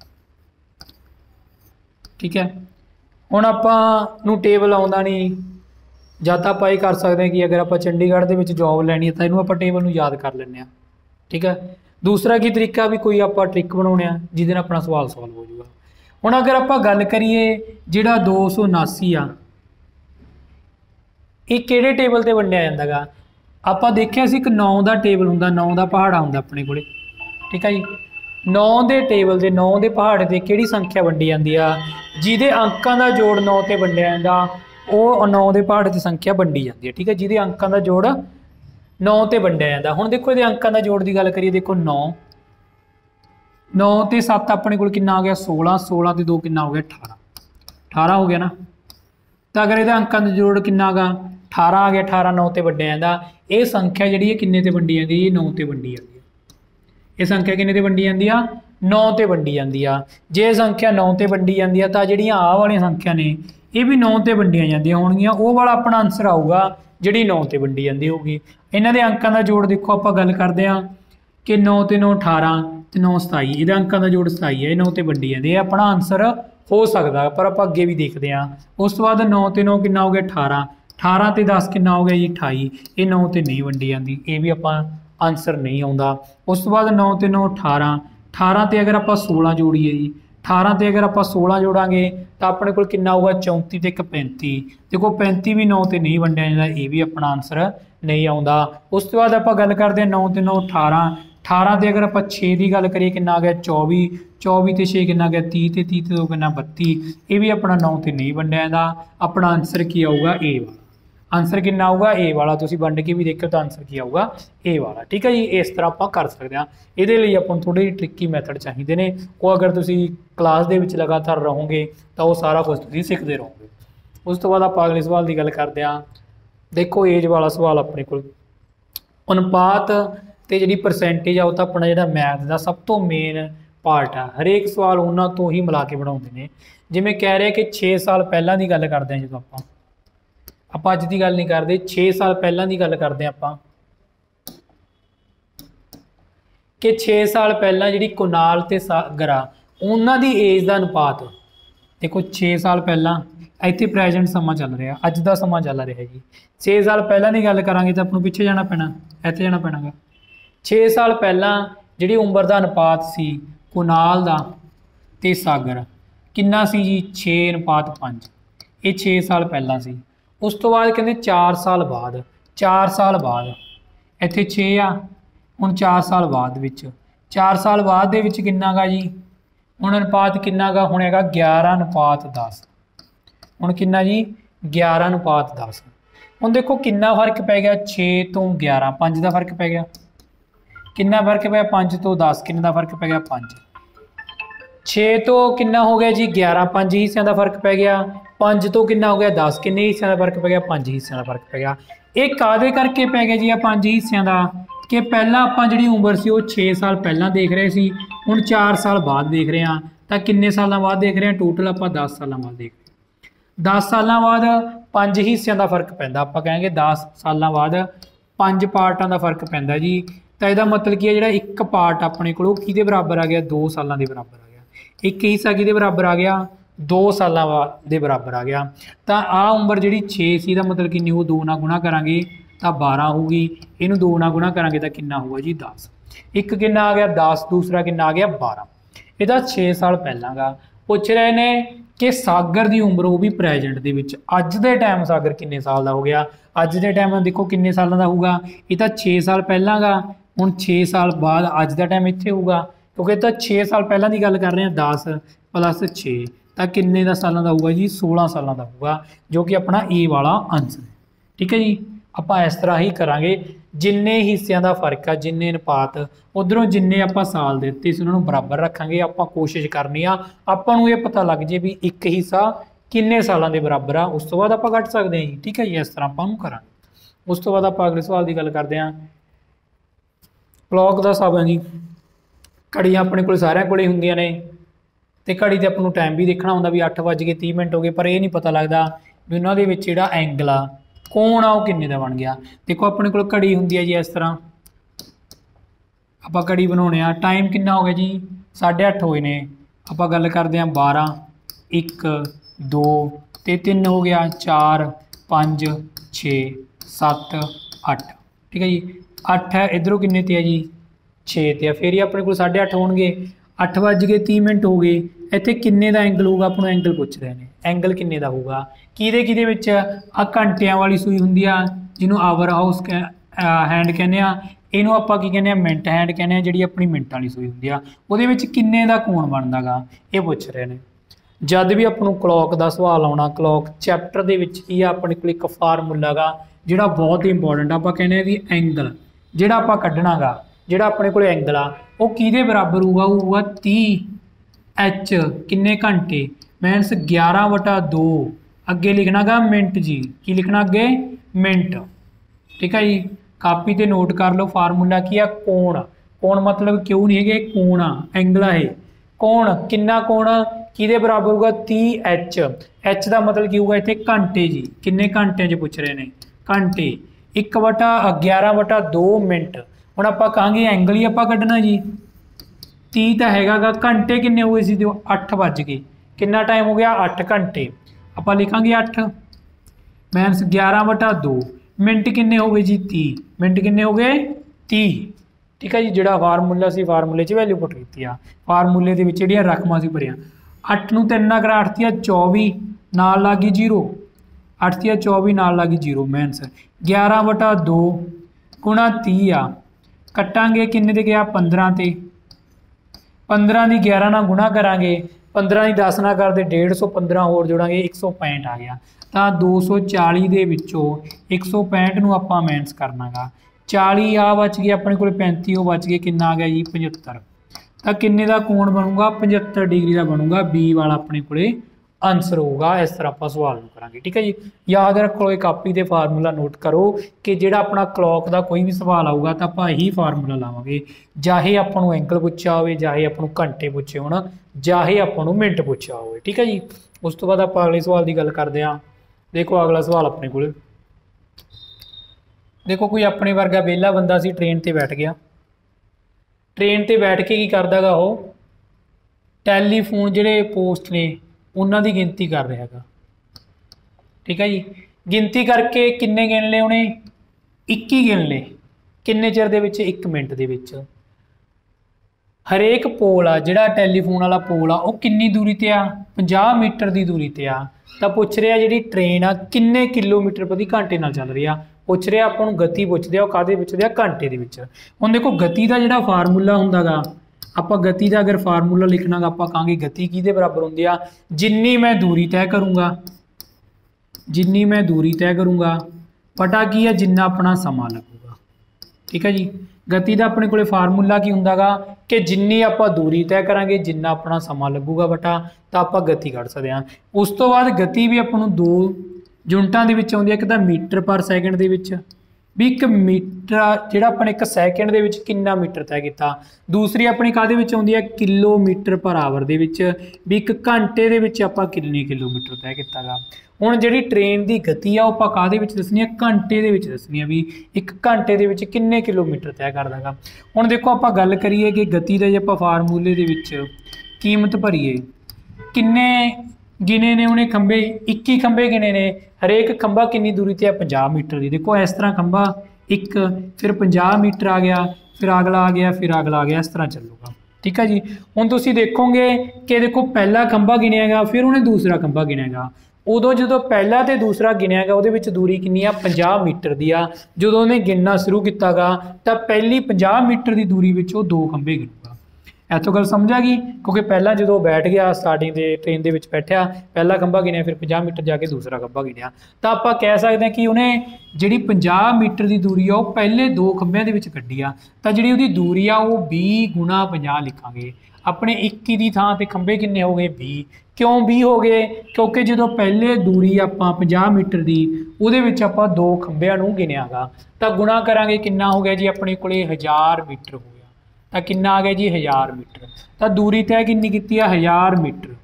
ठीक है, हुण आपां नूं टेबल आउंदा नहीं, ਜਾਂ ਤਾਂ ਆਪਾਂ ਇਹ कर सकते हैं कि अगर आप चंडीगढ़ ਦੇ ਵਿੱਚ जॉब ਲੈਣੀ है तो इनू ਆਪਾਂ टेबल ਨੂੰ याद कर ਲੈਂਦੇ ਹਾਂ। ठीक है, दूसरा की तरीका भी कोई आप ट्रिक बनाने जिसदे अपना सवाल सॉल्व हो जाएगा। हुण अगर आप गल करिए जिहड़ा 279 आ, ये किहड़े टेबल ते वंडिया जांदा गा, आपां देखिया सी एक 9 का टेबल हुंदा, 9 का पहाड़ा हुंदा अपने कोले। ठीक है जी, 9 के टेबल से 9 के पहाड़े से किहड़ी संख्या वंडी जांदी आ, जिहदे अंकां का जोड़ 9 ते वंडिया जांदा, वो 9 के पहाड़े की संख्या वंडी जाती है। ठीक है, जिहदे अंकां का जोड़ 9 ते वंडिया जांदा। हुण देखो इहदे अंकां का जोड़ की गल करिए, देखो 9 9 ते 7 अपने कोल कितना आ गया 16, 16 ते 2 कितना हो गया 18, 18 हो गया ना। तो अगर इहदे अंकां का जोड़ कितना गा 18 आ गया, 18 9 ते वंडिया जांदा, ये संख्या जिहड़ी है किन्ने ते वंडी जांदी है, 9 ते वंडी जांदी है। ये संख्या किन्ने ते वंडी जांदी आ, 9 ते वंडी जांदी आ। जे संख्या 9 ते वंडी जांदी आ तां जिहड़ियां आ वालियां संख्या ने ये भी 9 ते वंडियां जांदियां होणगीਆਂ, वो वाला अपना आंसर आऊगा जिहड़ी 9 ते वंडी जांदी होगी। इन्हां दे अंकां दा जोड़ देखो आपां गल करदे हां कि 9 ते 9 18 ते 9 27, इहदा अंकां दा जोड़ 27 है, 9 ते वंडी जांदी, ये अपना आंसर हो सकदा, पर आपां अगे भी देखदे हां। उस तो बाद 9 ते 9 कितना हो गया 18, 18 ते 10 कितना हो गया जी 28, ये 9 ते नहीं वंडी जांदी, ये भी आपां आंसर नहीं आउंदा। उस तो बाद 9 ते 9 18, 18 ते अगर आपां 16 जोड़ीए जी, 18 ते अगर आप 16 जोड़ांगे तो अपने को कितना होगा 34 ते 35, देखो 35 भी 9 ते नहीं वंडिया जांदा, ये भी अपना आंसर नहीं आउंदा। उस तो बाद आप गल करते हैं 9 ते 9 18, 18 ते अगर आप 6 की गल करिए कितना आ गया 24, 24 ते 6 कितना गया 30 ते 30 ते 2 कितना 32, ये भी अपना 9 ते नहीं वंडिया जांदा। अपना आंसर की आऊगा ए वाला, आंसर कितना आऊगा ए वाला, तुसीं वंड के भी देखो तो आंसर की आऊगा ए वाला। ठीक है जी, इस तरह आप कर सकते हैं। ये लिए अपन थोड़े ट्रिकी मैथड चाहिए ने, वो अगर तुसीं क्लास दे विच लगातार रहोगे तो वो सारा कुछ तुसीं सीखते रहोगे। उस तो बाद आप अगले सवाल की गल करते हैं। देखो एज वाला सवाल अपने को अनुपात तो जी परसेंटेज आ, वो तो अपना जो मैथ का सब तो मेन पार्ट है, हरेक सवाल उन्होंने तो ही मिला के बनाते हैं। जिमें कह रहे कि 6 साल पहला की गल करते हैं, जो आप अज की गल नहीं करते, 6 साल पहला की गल करते हैं आप कि 6 साल पहला जी कुनाल ते सागर उन्हों की एज का अनुपात देखो 6 साल पहला ਇੱਥੇ ਪ੍ਰੈਜ਼ੈਂਟ ਸਮਾਂ ਚੱਲ ਰਿਹਾ, ਅੱਜ ਦਾ ਸਮਾਂ ਚੱਲ ਰਿਹਾ ਜੀ। 6 ਸਾਲ ਪਹਿਲਾਂ ਦੀ ਗੱਲ ਕਰਾਂਗੇ ਤਾਂ ਆਪਾਂ ਨੂੰ ਪਿੱਛੇ ਜਾਣਾ ਪੈਣਾ, ਇੱਥੇ ਜਾਣਾ ਪੈਣਾਗਾ। 6 ਸਾਲ ਪਹਿਲਾਂ ਜਿਹੜੀ ਉਮਰ ਦਾ ਅਨੁਪਾਤ ਸੀ ਕੁਨਾਲ ਦਾ ਤੇ ਸਾਗਰ ਕਿੰਨਾ ਸੀ ਜੀ 6:5। ਇਹ 6 ਸਾਲ ਪਹਿਲਾਂ ਸੀ। ਉਸ ਤੋਂ ਬਾਅਦ ਕਹਿੰਦੇ 4 ਸਾਲ ਬਾਅਦ, 4 ਸਾਲ ਬਾਅਦ ਇੱਥੇ 6 ਆ, ਹੁਣ 4 ਸਾਲ ਬਾਅਦ ਵਿੱਚ 4 ਸਾਲ ਬਾਅਦ ਦੇ ਵਿੱਚ ਕਿੰਨਾ ਗਾ ਜੀ, ਹੁਣ ਅਨੁਪਾਤ ਕਿੰਨਾ ਗਾ, ਹੁਣ ਹੈਗਾ 11:10। ਹੁਣ ਕਿੰਨਾ ਜੀ 11:10। ਹੁਣ ਦੇਖੋ ਕਿੰਨਾ ਫਰਕ ਪੈ ਗਿਆ 6 ਤੋਂ 11, 5 ਦਾ ਫਰਕ ਪੈ ਗਿਆ। ਕਿੰਨਾ ਫਰਕ ਪਿਆ 5 ਤੋਂ 10, ਕਿੰਨੇ ਦਾ ਫਰਕ ਪੈ ਗਿਆ 5। 6 ਤੋਂ ਕਿੰਨਾ ਹੋ ਗਿਆ ਜੀ 11, 5 ਹਿੱਸਿਆਂ ਦਾ ਫਰਕ ਪੈ ਗਿਆ। 5 ਤੋਂ ਕਿੰਨਾ ਹੋ ਗਿਆ 10, ਕਿੰਨੇ ਹਿੱਸਿਆਂ ਦਾ ਫਰਕ ਪੈ ਗਿਆ 5 ਹਿੱਸਿਆਂ ਦਾ ਫਰਕ ਪੈ ਗਿਆ। ਇਹ ਕਾਹਦੇ ਕਰਕੇ ਪੈ ਗਿਆ ਜੀ ਆ 5 ਹਿੱਸਿਆਂ ਦਾ, ਕਿ ਪਹਿਲਾਂ ਆਪਾਂ ਜਿਹੜੀ ਉਮਰ ਸੀ ਉਹ 6 ਸਾਲ ਪਹਿਲਾਂ ਦੇਖ ਰਹੇ ਸੀ, ਹੁਣ 4 ਸਾਲ ਬਾਅਦ ਦੇਖ ਰਹੇ ਹਾਂ। ਤਾਂ ਕਿੰਨੇ ਸਾਲਾਂ ਬਾਅਦ ਦੇਖ ਰਹੇ ਹਾਂ, ਟੋਟਲ ਆਪਾਂ 10 ਸਾਲਾਂ ਬਾਅਦ ਦੇਖ ਰਹੇ ਹਾਂ। 10 ਸਾਲਾਂ ਬਾਅਦ 5 ਹਿੱਸਿਆਂ ਦਾ ਫਰਕ ਪੈਂਦਾ, ਆਪਾਂ ਕਹਾਂਗੇ 10 ਸਾਲਾਂ ਬਾਅਦ 5 ਪਾਰਟਾਂ ਦਾ ਫਰਕ ਪੈਂਦਾ ਜੀ। ਤਾਂ ਇਹਦਾ ਮਤਲਬ ਕੀ ਹੈ, ਜਿਹੜਾ ਇੱਕ ਪਾਰਟ ਆਪਣੇ ਕੋਲ ਉਹ ਕਿਹਦੇ ਬਰਾਬਰ ਆ ਗਿਆ 2 ਸਾਲਾਂ ਦੇ ਬਰਾਬਰ ਆ ਗਿਆ। ਇੱਕ ਹਿੱਸਾ ਕਿਹਦੇ ਬਰਾਬਰ ਆ ਗਿਆ 2 ਸਾਲਾਂ ਦੇ ਬਰਾਬਰ ਆ ਗਿਆ। ਤਾਂ ਆਹ ਉਮਰ ਜਿਹੜੀ 6 ਸੀ ਦਾ ਮਤਲਬ ਕਿੰਨੀ ਹੋ, 2 ਨਾਲ ਗੁਣਾ ਕਰਾਂਗੇ ਤਾਂ 12 ਹੋਊਗੀ, ਇਹਨੂੰ 2 ਨਾਲ ਗੁਣਾ ਕਰਾਂਗੇ ਤਾਂ ਕਿੰਨਾ ਹੋਊਗਾ ਜੀ 10। ਇੱਕ ਕਿੰਨਾ ਆ ਗਿਆ 10, ਦੂਸਰਾ ਕਿੰਨਾ ਆ ਗਿਆ 12। ਇਹਦਾ 6 ਸਾਲ ਪਹਿਲਾਂ ਗਾ। ਪੁੱਛ ਰਹੇ ਨੇ ਕਿ ਸਾਗਰ ਦੀ ਉਮਰ ਉਹ ਵੀ ਪ੍ਰੈਜੈਂਟ ਦੇ ਵਿੱਚ ਅੱਜ ਦੇ ਟਾਈਮ ਸਾਗਰ ਕਿੰਨੇ ਸਾਲ ਦਾ ਹੋ ਗਿਆ। ਅੱਜ ਦੇ ਟਾਈਮ ਦੇਖੋ ਕਿੰਨੇ ਸਾਲਾਂ ਦਾ ਹੋਊਗਾ, ਇਹ ਤਾਂ 6 ਸਾਲ ਪਹਿਲਾਂ ਗਾ, ਹੁਣ 6 ਸਾਲ ਬਾਅਦ ਅੱਜ ਦਾ ਟਾਈਮ ਇੱਥੇ ਹੋਊਗਾ, ਕਿਉਂਕਿ ਇਹ ਤਾਂ 6 ਸਾਲ ਪਹਿਲਾਂ ਦੀ ਗੱਲ ਕਰ ਰਹੇ ਹਾਂ। 10 + 6 ਤਾਂ ਕਿੰਨੇ ਦਾ ਸਾਲਾਂ ਦਾ ਹੋਊਗਾ ਜੀ 16 ਸਾਲਾਂ ਦਾ ਹੋਊਗਾ, ਜੋ ਕਿ ਆਪਣਾ ਏ ਵਾਲਾ ਆਨਸਰ ਹੈ। ਠੀਕ ਹੈ ਜੀ, ਆਪਾਂ ਇਸ ਤਰ੍ਹਾਂ ਹੀ ਕਰਾਂਗੇ। ਜਿੰਨੇ ਹਿੱਸਿਆਂ ਦਾ ਫਰਕ ਆ, ਜਿੰਨੇ ਅਨੁਪਾਤ ਉਧਰੋਂ ਜਿੰਨੇ ਆਪਾਂ ਸਾਲ ਦੇ ਦਿੱਤੇ ਸੀ ਉਹਨਾਂ ਨੂੰ ਬਰਾਬਰ ਰੱਖਾਂਗੇ। ਆਪਾਂ ਕੋਸ਼ਿਸ਼ ਕਰਨੀ ਆ ਆਪਾਂ ਨੂੰ ਇਹ ਪਤਾ ਲੱਗ ਜੇ ਵੀ ਇੱਕ ਹਿੱਸਾ ਕਿੰਨੇ ਸਾਲਾਂ ਦੇ ਬਰਾਬਰ ਆ, ਉਸ ਤੋਂ ਬਾਅਦ ਆਪਾਂ ਕੱਢ ਸਕਦੇ ਹਾਂ ਜੀ। ਠੀਕ ਹੈ ਜੀ, ਇਸ ਤਰ੍ਹਾਂ ਆਪਾਂ ਨੂੰ ਕਰਾਂਗੇ। ਉਸ ਤੋਂ ਬਾਅਦ ਆਪਾਂ ਅਗਲੇ ਸਵਾਲ ਦੀ ਗੱਲ ਕਰਦੇ ਹਾਂ। ਕਲੌਕ ਦਾ ਹਿਸਾਬ ਹੈ ਜੀ, ਘੜੀਆਂ ਆਪਣੇ ਕੋਲ ਸਾਰਿਆਂ ਕੋਲ ਹੀ ਹੁੰਦੀਆਂ ਨੇ ਤੇ ਘੜੀ ਤੇ ਆਪਾਂ ਨੂੰ ਟਾਈਮ ਵੀ ਦੇਖਣਾ ਹੁੰਦਾ ਵੀ 8:30 ਹੋ ਗਏ, ਪਰ ਇਹ ਨਹੀਂ ਪਤਾ ਲੱਗਦਾ ਵੀ ਉਹਨਾਂ ਦੇ ਵਿੱਚ ਜਿਹੜਾ ਐਂਗਲ ਆ ਕੋਣ ਆ ਉਹ ਕਿੰਨੇ ਦਾ ਬਣ ਗਿਆ। ਦੇਖੋ ਆਪਣੇ ਕੋਲ ਘੜੀ ਹੁੰਦੀ ਹੈ ਜੀ, ਇਸ ਤਰ੍ਹਾਂ ਆਪਾਂ ਘੜੀ ਬਣਾਉਣੇ ਆ। ਟਾਈਮ ਕਿੰਨਾ ਹੋ ਗਿਆ ਜੀ 8:30 ਹੋਏ ਨੇ। ਆਪਾਂ ਗੱਲ ਕਰਦੇ ਹਾਂ 12, 1, 2 ਤੇ 3 ਹੋ ਗਿਆ, 4, 5, 6, 7, 8। ਠੀਕ ਹੈ ਜੀ, 8 ਹੈ ਇੱਧਰੋਂ ਕਿੰਨੇ ਤੇ ਹੈ ਜੀ 6 ਤੇ ਆ, ਫਿਰ ਹੀ ਆਪਣੇ ਕੋਲ 8:30 ਹੋਣਗੇ। 8:30 ਹੋ ਗਏ। ਇੱਥੇ ਕਿੰਨੇ ਦਾ ਐਂਗਲ ਹੋਊਗਾ, ਆਪਾਂ ਨੂੰ ਐਂਗਲ ਪੁੱਛ ਰਹੇ ਨੇ। ਐਂਗਲ ਕਿੰਨੇ ਦਾ ਹੋਊਗਾ, ਕਿਹਦੇ ਵਿੱਚ ਆ ਘੰਟਿਆਂ ਵਾਲੀ ਸੂਈ ਹੁੰਦੀ ਆ ਜਿਹਨੂੰ ਆਵਰ ਹਾਊਸ ਹੈਂਡ ਕਹਿੰਦੇ ਆ, ਇਹਨੂੰ ਆਪਾਂ ਕੀ ਕਹਿੰਦੇ ਆ ਮਿੰਟ ਹੈਂਡ ਕਹਿੰਦੇ ਆ, ਜਿਹੜੀ ਆਪਣੀ ਮਿੰਟਾਂ ਵਾਲੀ ਸੂਈ ਹੁੰਦੀ ਆ ਉਹਦੇ ਵਿੱਚ ਕਿੰਨੇ ਦਾ ਕੋਣ ਬਣਦਾ ਗਾ, ਇਹ ਪੁੱਛ ਰਹੇ ਨੇ। ਜਦ ਵੀ ਆਪਾਂ ਨੂੰ ਕਲੌਕ ਦਾ ਸਵਾਲ ਆਉਣਾ, ਕਲੌਕ ਚੈਪਟਰ ਦੇ ਵਿੱਚ ਕੀ ਆ ਆਪਣੇ ਕੋਲ ਇੱਕ ਫਾਰਮੂਲਾ ਗਾ ਜਿਹੜਾ ਬਹੁਤ ਹੀ ਇੰਪੋਰਟੈਂਟ ਆਪਾਂ ਕਹਿੰਦੇ ਆ ਵੀ ਐਂਗਲ ਜਿਹੜਾ ਆਪਾਂ ਕੱਢਣਾ ਗਾ, ਜਿਹੜਾ ਆਪਣੇ ਕੋਲ ਐਂਗਲ ਆ ਉਹ ਕਿਹਦੇ ਬਰਾਬਰ ਹੋਊਗਾ 30H ਕਿੰਨੇ ਘੰਟੇ ਮੀਨਸ 11/2। ਅੱਗੇ ਲਿਖਣਾ ਗਾ ਮਿੰਟ ਜੀ, ਕੀ ਲਿਖਣਾ ਅੱਗੇ ਮਿੰਟ। ਠੀਕ ਹੈ ਜੀ, ਕਾਪੀ ਤੇ ਨੋਟ ਕਰ ਲਓ। ਫਾਰਮੂਲਾ ਕੀ ਆ ਕੋਣ, ਕੋਣ ਮਤਲਬ ਕਿਉਂ ਨਹੀਂ ਹੈਗੇ ਕੋਣ ਆ, ਐਂਗਲ ਆ ਇਹ। ਕੋਣ ਕਿੰਨਾ ਕੋਣ ਕਿਹਦੇ ਬਰਾਬਰ ਹੋਊਗਾ 30H। H ਦਾ ਮਤਲਬ ਕੀ ਹੋਊਗਾ ਇੱਥੇ ਘੰਟੇ ਜੀ, ਕਿੰਨੇ ਘੰਟਿਆਂ 'ਚ ਪੁੱਛ ਰਹੇ ਨੇ ਘੰਟੇ। 1/11/2 ਮਿੰਟ। ਹੁਣ ਆਪਾਂ ਕਹਾਂਗੇ ਐਂਗਲ ਹੀ ਆਪਾਂ ਕੱਢਣਾ ਜੀ। 30 ਤਾਂ ਹੈਗਾ ਗਾ, ਘੰਟੇ ਕਿੰਨੇ ਹੋਏ ਸੀ ਤੇ 8 ਵੱਜ ਗਏ। ਕਿੰਨਾ ਟਾਈਮ ਹੋ ਗਿਆ 8 ਘੰਟੇ। ਆਪਾਂ ਲਿਖਾਂਗੇ 8 ਮੀਨਸ 11/2। ਮਿੰਟ ਕਿੰਨੇ ਹੋ ਗਏ ਜੀ 30। ਮਿੰਟ ਕਿੰਨੇ ਹੋ ਗਏ 30। ਠੀਕ ਹੈ ਜੀ, ਜਿਹੜਾ ਫਾਰਮੂਲਾ ਸੀ ਫਾਰਮੂਲੇ 'ਚ ਵੈਲਿਊ ਪੁੱਟ ਕੀਤੀ ਆ, ਫਾਰਮੂਲੇ ਦੇ ਵਿੱਚ ਜਿਹੜੀਆਂ ਰਕਮਾਂ ਸੀ ਭਰੀਆਂ। 8 ਨੂੰ 3 ਨਾਲ ਕਰਾ 8 24 ਨਾਲ ਲੱਗ ਗਈ 0, 8 24 ਨਾਲ ਲੱਗ ਗਈ 0 ਮੀਨਸ 11/2 ਗੁਣਾ 30 ਆ। ਕੱਟਾਂਗੇ ਕਿੰਨੇ ਤੇ ਗਿਆ 15 ਤੇ, 15 ਦੀ 11 ਨਾਲ ਗੁਣਾ ਕਰਾਂਗੇ, 15 ਦੀ 10 ਨਾਲ ਕਰਦੇ 150, 15 ਹੋਰ ਜੋੜਾਂਗੇ 165 ਆ ਗਿਆ। ਤਾਂ 240 ਦੇ ਵਿੱਚੋਂ 165 ਨੂੰ ਆਪਾਂ ਮਾਈਨਸ ਕਰਨਾ ਗਾ। 40 ਆ ਬਚ ਗਏ ਆਪਣੇ ਕੋਲ, 35 ਉਹ ਬਚ ਗਏ, ਕਿੰਨਾ ਆ ਗਿਆ ਜੀ 75। ਤਾਂ ਕਿੰਨੇ ਦਾ ਕੋਣ ਬਣੂਗਾ 75 ਡਿਗਰੀ ਦਾ ਬਣੂਗਾ। ਬੀ ਵਾਲਾ ਆਪਣੇ ਕੋਲੇ ਆਨਸਰ ਹੋਊਗਾ। ਇਸ ਤਰ੍ਹਾਂ ਆਪਾਂ ਸਵਾਲ ਨੂੰ ਕਰਾਂਗੇ। ਠੀਕ ਹੈ ਜੀ, ਯਾਦ ਰੱਖੋ ਇਹ ਕਾਪੀ ਤੇ ਫਾਰਮੂਲਾ ਨੋਟ ਕਰੋ ਕਿ ਜਿਹੜਾ ਆਪਣਾ ਕਲੌਕ ਦਾ ਕੋਈ ਵੀ ਸਵਾਲ ਆਊਗਾ ਤਾਂ ਆਪਾਂ ਇਹੀ ਫਾਰਮੂਲਾ ਲਾਵਾਂਗੇ, ਚਾਹੇ ਆਪਾਂ ਨੂੰ ਐਂਗਲ ਪੁੱਛਿਆ ਹੋਵੇ, ਚਾਹੇ ਆਪਾਂ ਨੂੰ ਘੰਟੇ ਪੁੱਛੇ ਹੋਣ, ਚਾਹੇ ਆਪਾਂ ਨੂੰ ਮਿੰਟ ਪੁੱਛਿਆ ਹੋਵੇ। ਠੀਕ ਹੈ ਜੀ, ਉਸ ਤੋਂ ਬਾਅਦ ਆਪਾਂ ਅਗਲੇ ਸਵਾਲ ਦੀ ਗੱਲ ਕਰਦੇ ਹਾਂ। ਦੇਖੋ ਅਗਲਾ ਸਵਾਲ ਆਪਣੇ ਕੋਲ, ਦੇਖੋ ਕੋਈ ਆਪਣੇ ਵਰਗਾ ਵਿਹਲਾ ਬੰਦਾ ਸੀ, ਟ੍ਰੇਨ ਤੇ ਬੈਠ ਗਿਆ। ਟ੍ਰੇਨ ਤੇ ਬੈਠ ਕੇ ਕੀ ਕਰਦਾ ਗਾ ਉਹ ਟੈਲੀਫੋਨ ਜਿਹੜੇ ਪੋਸਟ ਨੇ ਉਹਨਾਂ ਦੀ ਗਿਣਤੀ कर रहा है। ठीक है जी, गिनती करके किन्ने गिन ले उन्हें 21 गिन ले, किन्ने चिर दे विच 1 मिनट दे विच। हरेक पोल आ जिहड़ा टैलीफोन वाला पोल आ वो किन्नी दूरी ते आ 50 मीटर की दूरी ते आ। तो पुछ रहा जी ट्रेन आ किन्ने किलोमीटर प्रति घंटे नाल चल रही आ, पुछ रहा आपां नूं गति पुछदे आ काहदे विच दे घंटे दे विच। हुण देखो गति का जिहड़ा फार्मूला हुंदा गा, आपां गति का अगर फार्मूला लिखना गा आपां कहांगे गति किहदे बराबर हुंदी आ, जिन्नी मैं दूरी तय करूँगा, जिन्नी मैं दूरी तय करूँगा पता की है जिन्ना अपना समा लगूगा। ठीक है जी, गति का अपने को फार्मूला की हुंदा गा कि जिन्नी आपां दूरी तय करांगे जिन्ना अपना समा लगूगा बटा, तो आपां गति कढ सकदे हां। उस तो बाद गति भी आपां नूं 2 यूनिटां दे विच आउंदी है, एक तां मीटर पर सैकेंड दे विच भी 1 मीटर जिहड़ा अपने 1 सैकेंड दे विच किन्ना मीटर तय कीता, दूसरी अपनी काहदे विच आउंदी है किलोमीटर पर आवर दे विच भी 1 घंटे दे विच आपां किन्ने किलोमीटर तय कीता गा। हुण जिहड़ी ट्रेन की गति आ आपां काहदे विच दसनी है, घंटे दे विच दसनी है भी 1 घंटे दे विच किन्ने किलोमीटर तय करदा गा। हुण देखो आपां गल करिए कि गति दे जे आपां फार्मूले दे विच कीमत भरीए, किन्ने गिने ने उन्हें खंबे 21 खंबे गिने ने, हरेक खंबा किन्नी दूरी ते 50 मीटर की। देखो इस तरह खंबा 1 फिर 50 मीटर आ गया, फिर अगला आ गया, फिर अगला आ गया, इस तरह चलूगा। ठीक है जी, हुण तुसीं देखोगे कि देखो पहला खंबा गिनियागा फिर उन्हें दूसरा खंबा गिनियागा, उदों जो पहला तो दूसरा गिनियागा वो 2 किन्नी आ 50 मीटर की आ। जो उन्हें गिनना शुरू किया गा तो पहली 50 मीटर की दूरी में 2 खंबे गिनूगा। इतों गल समझ आ गई, क्योंकि पहला जो बैठ गया स्टार्टिंग के ट्रेन के बैठा पहला खंबा गिनिया फिर 50 मीटर जाके दूसरा खंबा गिनिया, तो आप कह सकते हैं कि उन्हें जी 50 मीटर की दूरी आ पहले 2 खंबिया के कड्डी आ, तो जी उसकी दूरी आ वो 20 गुणा 50 लिखांगे। अपने 21 की थां ते खंबे किन्ने हो गए 20, क्यों 20 हो गए, क्योंकि जो पहले दूरी आपां 50 मीटर की वो आपां 2 खंबिया नूं गिनिया गा, तो गुणा करांगे किन्ना हो गया जी अपने को 1000 मीटर हो गया, तो किन्ना आ गया जी 1000 मीटर। तो दूरी तय किन्नी कीती है 1000 मीटर।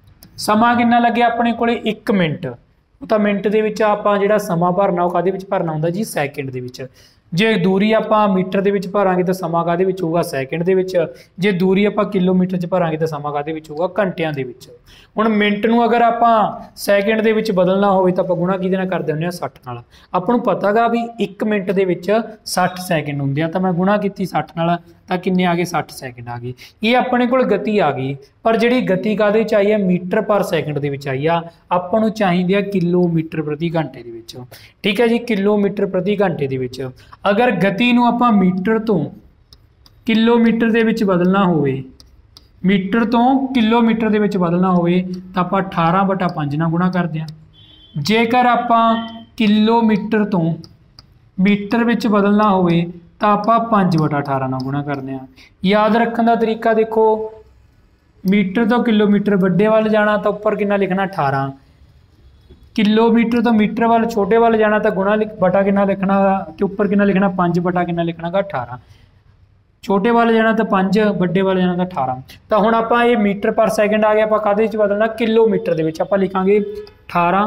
समा किन्ना लगे अपने को 1 मिनट, तो मिनट के विच आपां जिहड़ा समा भरना वो काहदे विच भरना हुंदा जी सैकेंड दे विच। जे दूरी आपां मीटर दे विच भरांगे तो समा काहदे विच होगा सैकेंड दे विच, जे दूरी आपां किलोमीटर च भरांगे तो समा काहदे विच होगा घंटियां दे विच। हुण मिनट नूं अगर आपां सैकेंड दे विच बदलना होवे तो आपां गुणा किहदे नाल करदे हुंदे आ 60 नाल। आपां नूं पता गा भी 1 मिनट दे विच 60 सैकेंड हुंदे आ, तो मैं गुणा कीती 60 नाल तो किन्ने आ गए 60 सैकेंड आ गई। ये अपने कोल गति आ गई, पर जिहड़ी गति काहदे च आई है मीटर पर सैकेंड दे विच आई आ, आपां नूं चाहीदी आ किलोमीटर प्रति घंटे दे विच। ठीक है जी, किलोमीटर प्रति घंटे दे विच अगर गति नूं आपां मीटर तो किलोमीटर दे विच बदलना होवे, मीटर तो किलोमीटर दे विच बदलना होवे तो आपां 18/5 नाल गुणा करदे हां। जेकर आपां किलोमीटर तो मीटर विच बदलना होवे तो आपां 5/18 नाल गुणा करदे हां। याद रखने का तरीका देखो, मीटर तो किलोमीटर वड्डे वाल जाना तो उपर कितना लिखना 18, किलोमीटर तो मीटर वाल छोटे वाल जाना तो गुणा बटा कितना लिखना तो उपर कितना लिखना 5 बटा कितना लिखना गा 18, छोटे वाले जाना तो 5 बड़े वाले जाना तो 18। तो हुण आपां ये मीटर पर सैकेंड आ गया, आपां काहदे विच बदलना किलोमीटर दे विच आपां लिखांगे 18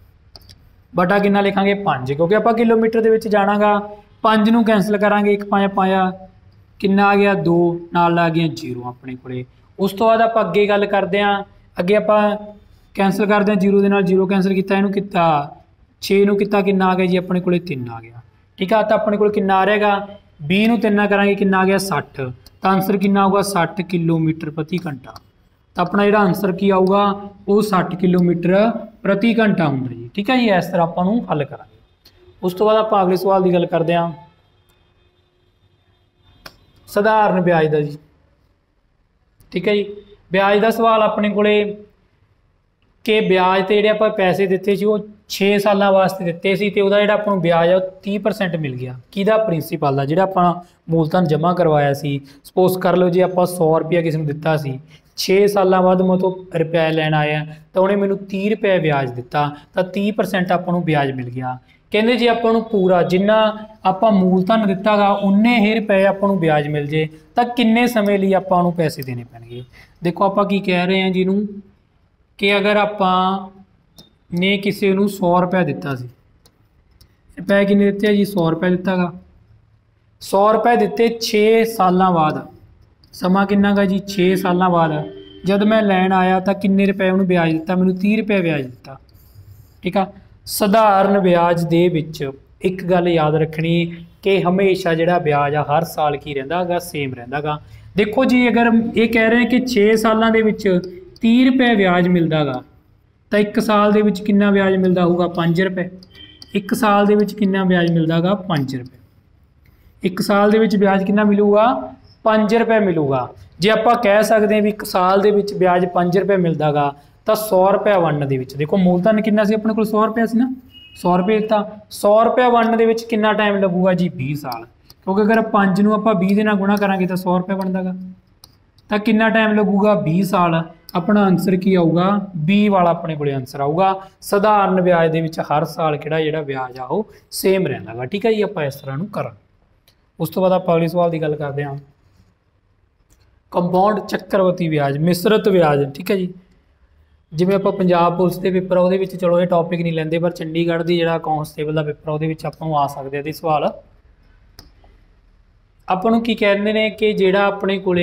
बटा कितना लिखांगे 5, क्योंकि आपां किलोमीटर दे विच जाना गा। 5 नूं कैंसल करांगे 1 5 पाया कितना आ गया 2 नाल आ गया 0 अपने कोले। उस तो बाद आपां अगे गल करदे हां, अगे आपां कैंसल करते हैं 0 के नाल 0 कैंसल किया, इनू किया 6 नूं किया कितना आ गया जी अपने को 3 आ गया। ठीक है, तो अपने को कितना आ रहेगा 20 नूं 3 करांगे कितना आ गया 60, तो आंसर कितना आऊगा 60 किलोमीटर प्रति घंटा। तो अपना जो आंसर की आऊगा वो 60 किलोमीटर प्रति घंटा होंगे जी। ठीक है जी, इस तरह आपां नूं हल करांगे। उस तो बाद आपां अगले सवाल की गल करते हैं, सधारण ब्याज का जी। ठीक है जी, ब्याज का सवाल अपने को कि ब्याज तो जोड़े आप पैसे दिते सी वो 6 साल वास्ते दिते सी, तो वह जो ब्याज है 30% मिल गया किदा प्रिंसीपल का, जो आप मूलधन जमा करवाया सी। सपोज कर लो जी आप 100 रुपया किसी ने दिता सी, 6 साल बाद मतलब रुपया लैन आया तो उन्हें मैनू 30 रुपये ब्याज दिता, तो 30% आपको ब्याज मिल गया। कहते जी आपको पूरा जिन्ना आप मूलधन दिता गा उन्ने ही रुपए आपको ब्याज मिल जाए तो किन्ने समय लिए आपको पैसे देने पैणगे। देखो आप की कह रहे हैं जिन्हों कि अगर आपने किसी को 100 रुपया दिता सी, रुपए किन्ने दिते जी 100 रुपये दिता गा, 100 रुपये दिते 6 साल बाद, समा किन्ना गा जी 6 साल बाद, जब मैं लैन आया तो किन्ने रुपए उन्होंने ब्याज दिता, मैनूं 30 रुपए ब्याज दिता। ठीक आ। सधारण ब्याज दे विच एक गल याद रखनी कि हमेशा जिहड़ा ब्याज आ हर साल की रहिंदा गा, सेम रहिंदा गा। देखो जी अगर ये कह रहे हैं कि 6 सालों के 30 रुपए ब्याज मिलता गा तो 1 साल के कितना ब्याज मिलता होगा 5 रुपए। 1 साल के कितना ब्याज मिलता गा 5 रुपए। 1 साल के ब्याज कितना मिलूगा 5 रुपए मिलूगा। जे आप कह सकते हैं भी 1 साल के ब्याज 5 रुपए मिलता गा तो 100 रुपया वन के देखो मूलधन कितना सी अपने को 100 रुपया सी ना, 100 रुपये दिता। 100 रुपया वन के कितना टाइम लगूगा जी 20 साल, क्योंकि अगर 5 नूं आपां 20 दे नाल गुणा करांगे तो 100 रुपया बनदा गा। तो कितना टाइम लगूगा 20 साल। अपना आंसर की आऊगा बी वाला अपने को आंसर आऊगा। सधारण ब्याज दे विच हर साल किहड़ा ब्याज आ वो सेम रहिंदा गा। ठीक है जी, आपां इस तरह नूं करां। उस तो बाद आपां अगले सवाल की गल करते हैं। कंपाउंड चक्रवती ब्याज, मिश्रित ब्याज। ठीक है जी, जिवें आपां पंजाब पुलिस के पेपर उहदे विच चलो ये टॉपिक नहीं लैंदे, पर चंडीगढ़ की जिहड़ा कांस्टेबल का पेपर उहदे विच आपां नूं आ सकदे आ सवाल। आपां नूं की कहंदे ने कि जिहड़ा अपने कोले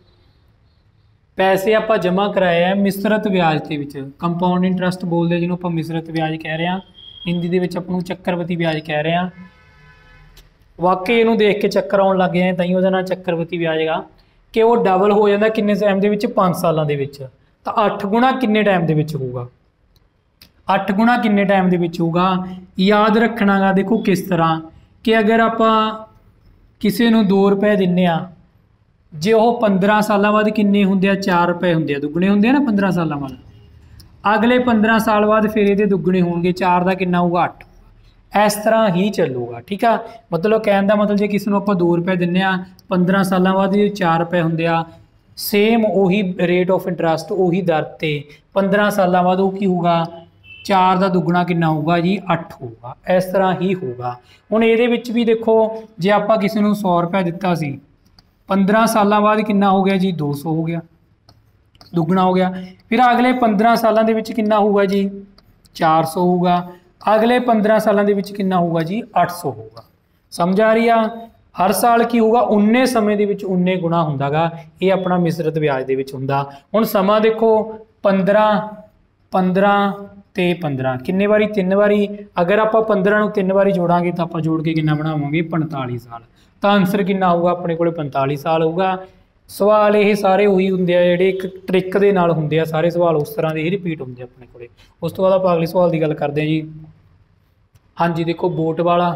पैसे आप जमा कराए हैं मिश्रित ब्याज के विच, कंपाउंड इंटरस्ट बोलते जिन्होंने आप मिश्रित ब्याज कह रहे हैं, हिंदी के विच आपां नूं चक्रवती ब्याज कह रहे हैं। वाकई इनू देख के चक्कर आउण लग गए तां उहदा नाम चक्रवती ब्याज है कि वो डबल हो जाता किन्ने टाइम के 5 सालों के। तो 8 गुणा किन्ने टाइम के होगा, 8 गुणा किन्ने टाइम के होगा। याद रखना गा देखो किस तरह कि अगर आप किसी नूं 2 रुपए दिन्ने आ, जे वो 15 सालों बाद किन्ने होंदे 4 रुपए होंदे, दुगने होंदे ना 15 सालों बाद। अगले 15 साल बाद फिर ये दुगने होंगे, 4 का कितना होगा 8। इस तरह ही चलूगा। ठीक है, मतलब कहने का मतलब जो किसी को आप 2 रुपए दिन्ने आ 15 सालों बाद 4 रुपए होंदे आ, सेम उही रेट ऑफ इंटरस्ट उही दर ते 15 सालों बाद वो की होगा 4 का दुगना कितना होगा जी 8 होगा। इस तरह ही होगा। हुण इहदे विच भी देखो जे आप किसी को 100 रुपया दिता सी 15 सालों बाद कितना हो गया जी 200 हो गया, दुगना हो गया। फिर अगले 15 सालों के कितना होगा जी 400 होगा, अगले 15 सालों के कितना होगा जी 800 होगा। समझ आ रही है। हर साल की होगा उन्ने समय के उन्ने गुणा होंदा गा। ये अपना मिश्रित ब्याज के होंदा। हुण समा देखो 15 15 ते 15 किन्ने वारी 3 वारी। अगर आप 15 नूं 3 वारी जोड़ांगे तो आप जोड़ के कितना बनावांगे 45 साल। तो आंसर कितना होगा अपने को 45 साल होगा। सवाल ये सारे उही होंदे आ जिहड़े एक ट्रिक दे नाल होंदे आ, सारे सवाल उस तरह के ही रिपीट होंदे अपने को। उस तो बाद आप अगले सवाल की गल करते हैं जी। हाँ जी, देखो बोट वाला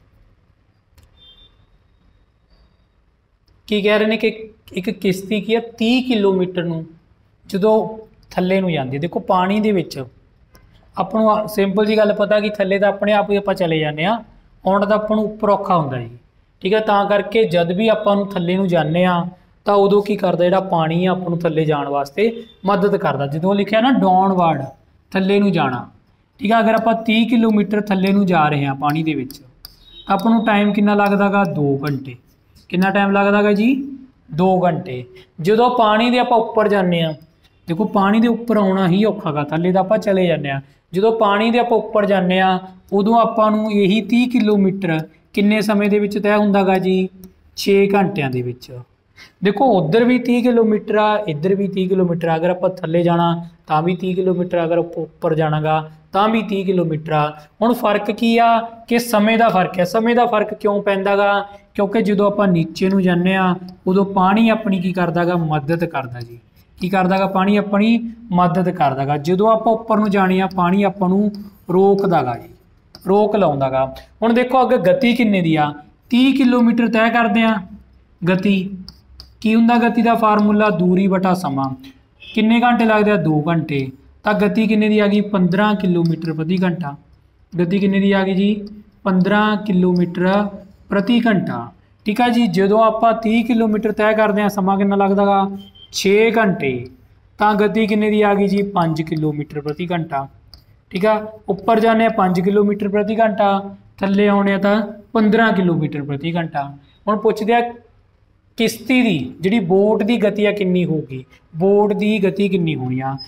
की कह रहे हैं कि एक किश्ती की 30 किलोमीटर नूं जदों थल्ले नूं जांदी, देखो पानी दे विच आपां नूं सिंपल जी गल पता कि थल्ले तो अपने आप ही आपां चले जाने आ, आउण दा आपां नूं उपर औखा हुंदा जी। ठीक है, तां करके जद भी आपां नूं थल्ले नूं जाने आ तो उदों की करदा जिहड़ा पानी आ आपां नूं थल्ले जाण वास्ते मदद करदा। जदों लिखिआ ना डाउनवर्ड थल्ले नूं जाना। ठीक है, अगर आप 30 किलोमीटर थल्ले नूं जा रहे हैं पानी दे विच आपां नूं टाइम कितना लगदा गा 2 घंटे। कितना टाइम लगदा गा जी 2 घंटे। जदों पानी दे आपां उपर जाने आ, देखो पानी दे उपर आउणा ही औखा गा, थल्ले तां आपां चले जाने आ। जदों पानी दे आपां उपर जाने आ उदों आपां नूं यही 30 किलोमीटर किन्ने समय दे विच तय हुंदा गा जी 6 घंटिਆਂ ਦੇ ਵਿੱਚ। देखो उधर भी 30 किलोमीटर आ, इधर भी 30 किलोमीटर। अगर आप थल्ले जाना तो भी 30 किलोमीटर, अगर उपर जाना गा तो भी 30 किलोमीटर आ। हुण फर्क की आ कि समय का फर्क है। समय का फर्क क्यों पैंदा गा, क्योंकि जो आप नीचे नूं जाने आ उदों पानी अपनी की करदा गा मदद करदा जी। की करदा गा पानी अपनी मदद करदा गा। जो आप उपर नूं जाने आ पानी आपां नूं रोकदा गा जी, रोक लाउंदा गा। हुण देखो अगर गति किन्ने दी आ 30 किलोमीटर तय करदे आ। गति की हुंदा, गति का फार्मूला दूरी बटा समा। किन्ने घंटे लगदे आ 2 घंटे। तो गति किन्ने दी आ गई 15 किलोमीटर प्रति घंटा। गति किन्ने दी आ गई जी 15 किलोमीटर प्रति घंटा। ठीक है जी, जो आप 30 किलोमीटर तय करते हैं समा कितना लगदा गा 6 घंटे। तो गति किन्ने दी आ गई जी 5 किलोमीटर प्रति घंटा। ठीक है, उपर जाने 5 किलोमीटर प्रति घंटा, थल्ले आने तो 15 किलोमीटर प्रति घंटा। हुण पुछदे आ किश्ती की जिहड़ी बोट की गति आ किन्नी होगी, बोट की गति किन्नी होनी आ।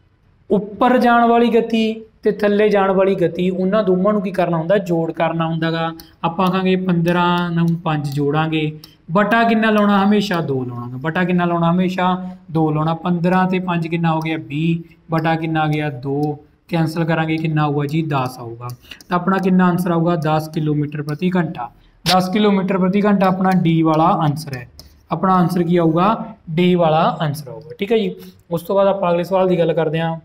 उपर जाण वाली गति ते थल्ले जाण वाली गति उन्हां दोवां नूं की करना हुंदा जोड़ करना हुंदा गा। आपां आखांगे 15 नूं 5 जोड़ांगे, बटा कितना लाना हमेशा 2 लाना, बटा कितना लाना हमेशा 2 लाना। 15 ते 5 कितना हो गया 20, बटा कितना आ गया 2, कैंसल करांगे कितना होगा जी 10 आऊगा। तो अपना कितना आंसर आऊगा 10 किलोमीटर प्रति घंटा। 10 किलोमीटर प्रति घंटा अपना डी वाला आंसर है। अपना आंसर की आऊगा डी वाला आंसर आऊगा। ठीक है जी। उस तो बाद आप अगले सवाल की गल करते हैं।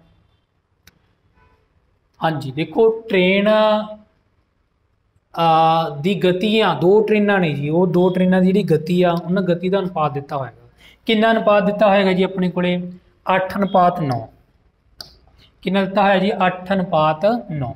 हाँ जी देखो ट्रेन दी गतियां 2 ट्रेनां ने जी, वो 2 ट्रेनां की जी गति आ उन्हें गति का अनुपात दिता होगा। कितना अनुपात दिता होगा जी अपने को 8:9। कितना दिता है जी 8:9।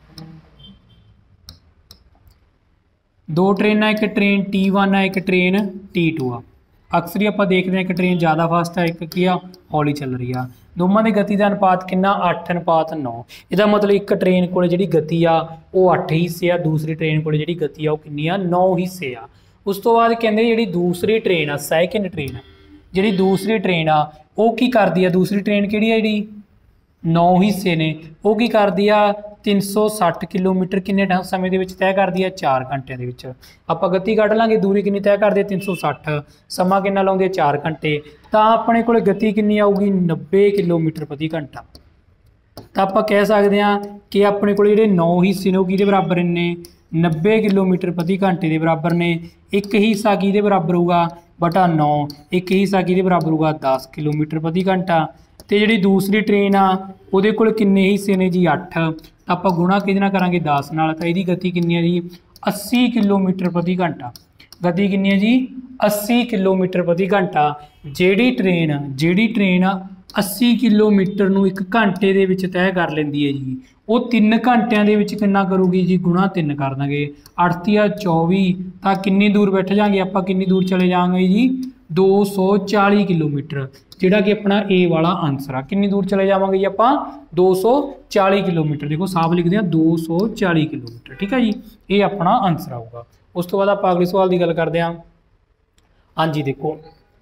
2 ट्रेनां, एक ट्रेन T1 है, एक ट्रेन T2 आ। अक्सर ही आप देखते हैं एक ट्रेन ज़्यादा फास्ट है, एक की हौली चल रही है। दोवां की गति का अनुपात कितना 8:9। इसका मतलब एक ट्रेन को जी गति आ वो 8 हिस्से आ, दूसरी ट्रेन को जी गति आ वो कितनी आ 9 हिस्से आ। उस तो बाद कहते जी दूसरी ट्रेन आ सैकेंड ट्रेन जी दूसरी ट्रेन आ वो की करती है, दूसरी ट्रेन कि जी 9 हिस्से ने वो की करती आ 360 किलोमीटर किन्ने समय के तय करती है 4 घंटे के। आप गति कढ़ लाँगे दूरी कितनी तय करते 360, समा कितना लाते 4 घंटे। तो अपने को गति कितनी आऊगी 90 किलोमीटर प्रति घंटा। तो आप कह सकते हैं कि अपने को 9 हिस्से ने वो कि बराबर ने 90 किलोमीटर प्रति घंटे के बराबर ने। एक हिस्सा कि बराबर होगा बटा 9, एक हिस्सा कि बराबर होगा 10 किलोमीटर प्रति घंटा। तो जी दूसरी ट्रेन आ वो किन्ने हिस्से ने जी 8। तो आप गुणा कि करांगे 10 नाल, तो यदी गति कितनी है जी 80 किलोमीटर प्रति घंटा। गति कितनी है जी 80 किलोमीटर प्रति घंटा। जी ट्रेन 80 किलोमीटर नूं 1 घंटे दे विच तय कर लेंदी है जी, वो 3 घंटिया के विच कितना करूगी जी गुणा 3 कर देंगे। 8 या 24, तो किन्नी दूर बैठ जाएंगे आप, किन्नी दूर चले जाएंगे जी 240 किलोमीटर, जिहड़ा कि अपना ए वाला आंसर आ। किन्नी दूर चले जावांगे जी आप 240 किलोमीटर। देखो साफ लिखते हैं 240 किलोमीटर। ठीक है जी, ये अपना आंसर आऊगा। उस तो बाद आप अगले सवाल की गल करते हैं। हाँ जी देखो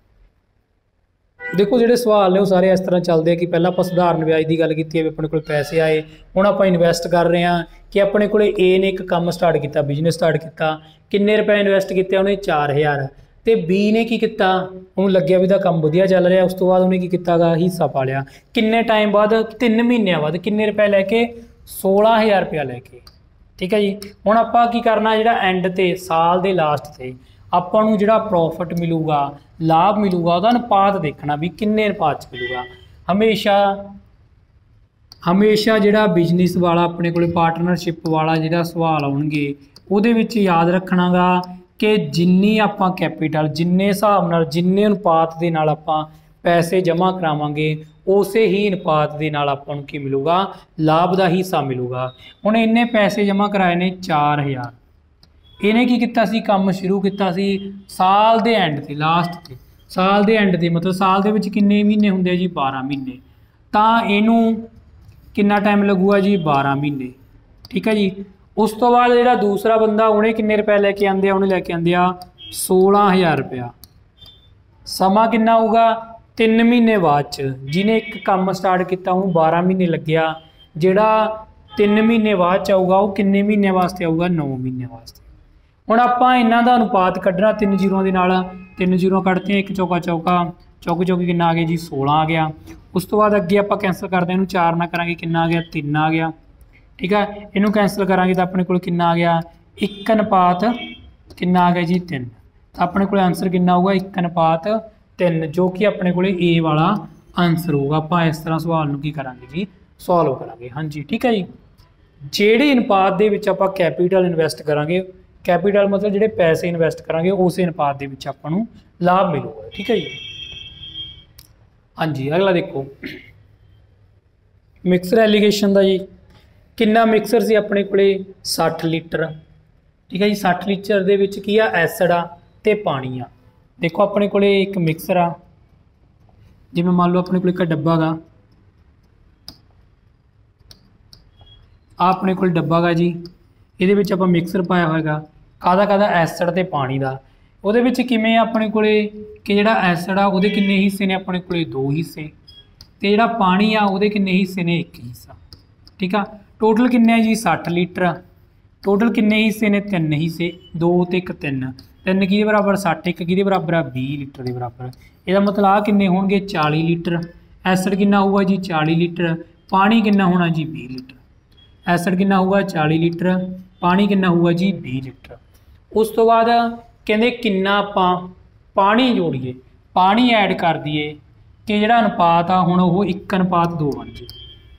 जोड़े सवाल ने वो सारे इस तरह चलते हैं कि पहला आप सधारण ब्याज की गल की, अपने को पैसे आए, हुण आप इन्वैसट कर रहे हैं कि अपने को ए ने एक काम स्टार्ट किया, बिजनेस स्टार्ट किया, किन्ने रुपए इन्वैसट किए उन्हें 4000। तो बी ने की किया, उन्होंने लग्या भी काम वधिया चल रहा, उस तो बाद उन्हें की किया हिस्सा पा लिया। किन्ने टाइम बाद 3 महीनों बाद किन्ने रुपए लैके 16000 रुपया लैके। ठीक है जी। हुण आपां की करना जिहड़ा एंड ते साल के लास्ट से आपां नूं जिहड़ा प्रॉफिट मिलूगा, लाभ मिलूगा, उसका अनुपात देखना भी किन्ने अनुपात च मिलूगा। हमेशा जिहड़ा बिजनेस वाला अपने को पार्टनरशिप वाला जिहड़ा सवाल आउणगे उहदे विच याद रखना गा कि जिन्नी आपां कैपीटल जिन्ने हिसाब नाल जिन्ने अनुपात दे नाल आपां पैसे जमा करावांगे उस ही अनुपात दे नाल आपां नूं की मिलूगा लाभ का हिस्सा मिलूगा। हुण इन्ने पैसे जमा कराए ने 4000, इन्हें की किया सी काम शुरू किया सी साल के एंड से लास्ट से, साल के एंड से मतलब साल के विच किन्ने महीने होंदे जी 12 महीने। तो इनू कितना टाइम लगूगा जी 12 महीने। ठीक है जी। उस तो बाद जो दूसरा बंदा उन्हें किन्ने रुपए लैके आंदे, उन्हें लैके आंदे 16000 रुपया। समा कितना होगा 3 महीने बाद च, जिन्हें एक काम स्टार्ट किया उन्होंने 12 महीने लग्या, जिहड़ा 3 महीने बाद च आऊगा वो किन्ने महीने वास्ते आऊगा 9 महीने वास्ते। हुण आपां इन्हां दा अनुपात कड्ढना 3 जीरों के नाल, 3 जीरो कढ़ते हैं, 1 चौका चौका, चौकी चौकी कितना आ गया जी 16 आ गया। उस तो बाद अगे आप कैंसल करते हैं, 4 ना करांगे कितना आ गया 3 आ गया। ठीक है, इनू कैंसल करांगे तो अपने को कितना आ गया 1 अनुपात कितना आ गया जी 3। तो अपने को आंसर कितना होगा 1 अनुपात 3, जो कि अपने को ए वाला आंसर होगा। आप इस तरह सवाल नूं की करांगे जी सॉल्व करांगे। हाँ जी ठीक है जी। जिहड़े अनुपात दे विच आपां कैपीटल इन्वैसट करांगे, कैपीटल मतलब जिहड़े पैसे इन्वैसट करांगे उस अनुपात दे विच आपां नूं लाभ मिलूगा। ठीक है जी। हाँ जी अगला देखो मिक्सर एलीगेशन का जी, कितना मिक्सर से अपने को 60 लीटर। ठीक है जी। 60 लीटर दे विच की आ एसिड आ ते पानी आ। देखो अपने को एक मिक्सर आ, जिवें मान लो अपने को एक डब्बा गा, अपने को डब्बा गा जी, ये आप मिक्सर पाया होएगा कादा एसिड ते पानी का। उहदे विच किवें अपने को कि जिहड़ा एसिड आ उहदे किन्ने हिस्से ने अपने को 2 हिस्से, ते जिहड़ा पानी आ उहदे किन्ने हिस्से ने 1 हिस्सा। ठीक है। टोटल किन्ने जी 60 लीटर, टोटल किन्ने हिस्से ने 3 हिस्से, 2 ते 1 3। 3 किहदे बराबर 60, 1 किहदे बराबर आ 20 लीटर के बराबर। ਇਹਦਾ मतलब आ किन्ने होणगे 40 लीटर। एसिड किन्ना होगा जी 40 लीटर। पानी किन्ना होना जी 20 लीटर। एसिड किन्ना होगा 40 लीटर, पानी किन्ना होगा जी 20 लीटर। उस तो बाद कहते किन्ना आपां पानी जोड़िए, पानी ऐड कर दिए कि जिहड़ा अनुपात आ हुण वो 1:2 बन जाए,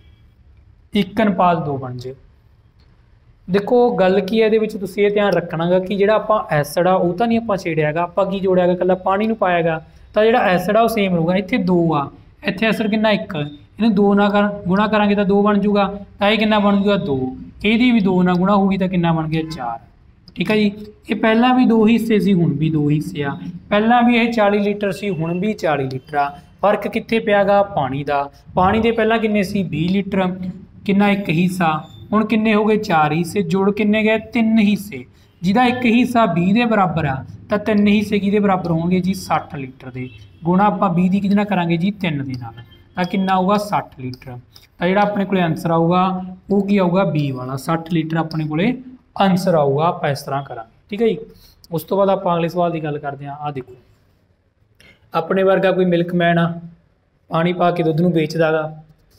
1:2 बन जाए। देखो गल की है ये तुसीं ये ध्यान रखना गा कि जिहड़ा आपां एसिड आ वो तो नहीं आपां छेड़िया गा, आपां की जोड़िया गा कल्ला पानी नूं पाया गा, तो जिहड़ा एसिड आ वो सेम रहूगा। इत्थे 2 आ, इत्थे एसिड किन्ना 1, इहनूं 2 नाल गुणा करांगे तो 2 बन जूगा, तो ये किन्ना बन जूगा 2, इहदी भी 2 नाल गुणा होगी तो किन्ना बन गया 4। ठीक है जी। ये पहला भी 2 हिस्से सी हुण भी 2 हिस्से आ, पहला भी ये 40 लीटर सी हुण भी 40 लीटर आ। फर्क कित्थे पिया गा पानी दा, पानी दे पहला किन्ने सी 20 लीटर, किन्ना 1 हिस्सा, हुण किन्ने हो गए 4 हिस्से, जुड़ किन्ने गए 3 हिस्से, जिहदा 1 हिस्सा 20 के बराबर आ तो 3 हिस्से किहदे बराबर होणगे जी 60 लीटर के। गुणा आपां 20 की किहदे नाल करांगे जी 3 दे नाल, तो किन्ना आऊगा 60 लीटर। तो जिहड़ा अपने कोले आंसर आऊगा वो की आऊगा बी वाला 60 लीटर अपने कोले आंसर आऊगा। आप इस तरह करांगे, ठीक है जी। उस तो बाद आप अगले सवाल की गल करते हैं। आ देखो अपने वर्गा कोई मिल्कमैन आ, पानी पा के दुध नूं बेचदा गा।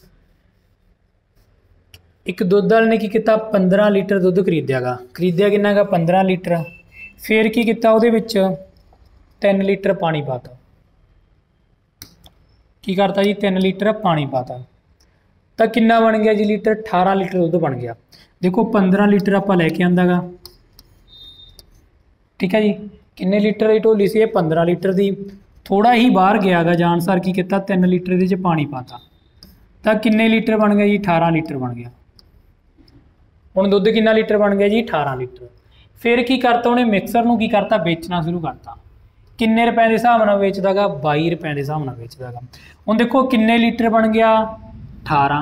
एक दुध वाले ने की किया 15 लीटर दुध खरीदिया गा, खरीदिया किन्ना गा 15 लीटर। फिर की किया उहदे विच 3 लीटर पानी पाता, की करता जी 3 लीटर पानी पाता, तो किन्ना बन गया जी लीटर 18 लीटर दुध बन गया। देखो 15 लीटर आप लैके आंदा गा, ठीक है जी। किन्ने लीटर की ढोली सी 15 लीटर की, थोड़ा ही बाहर गया गा जान सार की किया 3 लीटर ये पानी पाता, तो किन्ने लीटर बन गया जी 18 लीटर बन गया। हुण दुध किन्ना लीटर बन गया जी 18 लीटर। फिर की करता उन्हें मिक्सर नूं की करता बेचना शुरू करता, किन्ने रुपए के हिसाब नाल बेचदा गा 22 रुपए के हिसाब नाल बेचदा गा। हुण देखो किन्ने लीटर बन गया 18,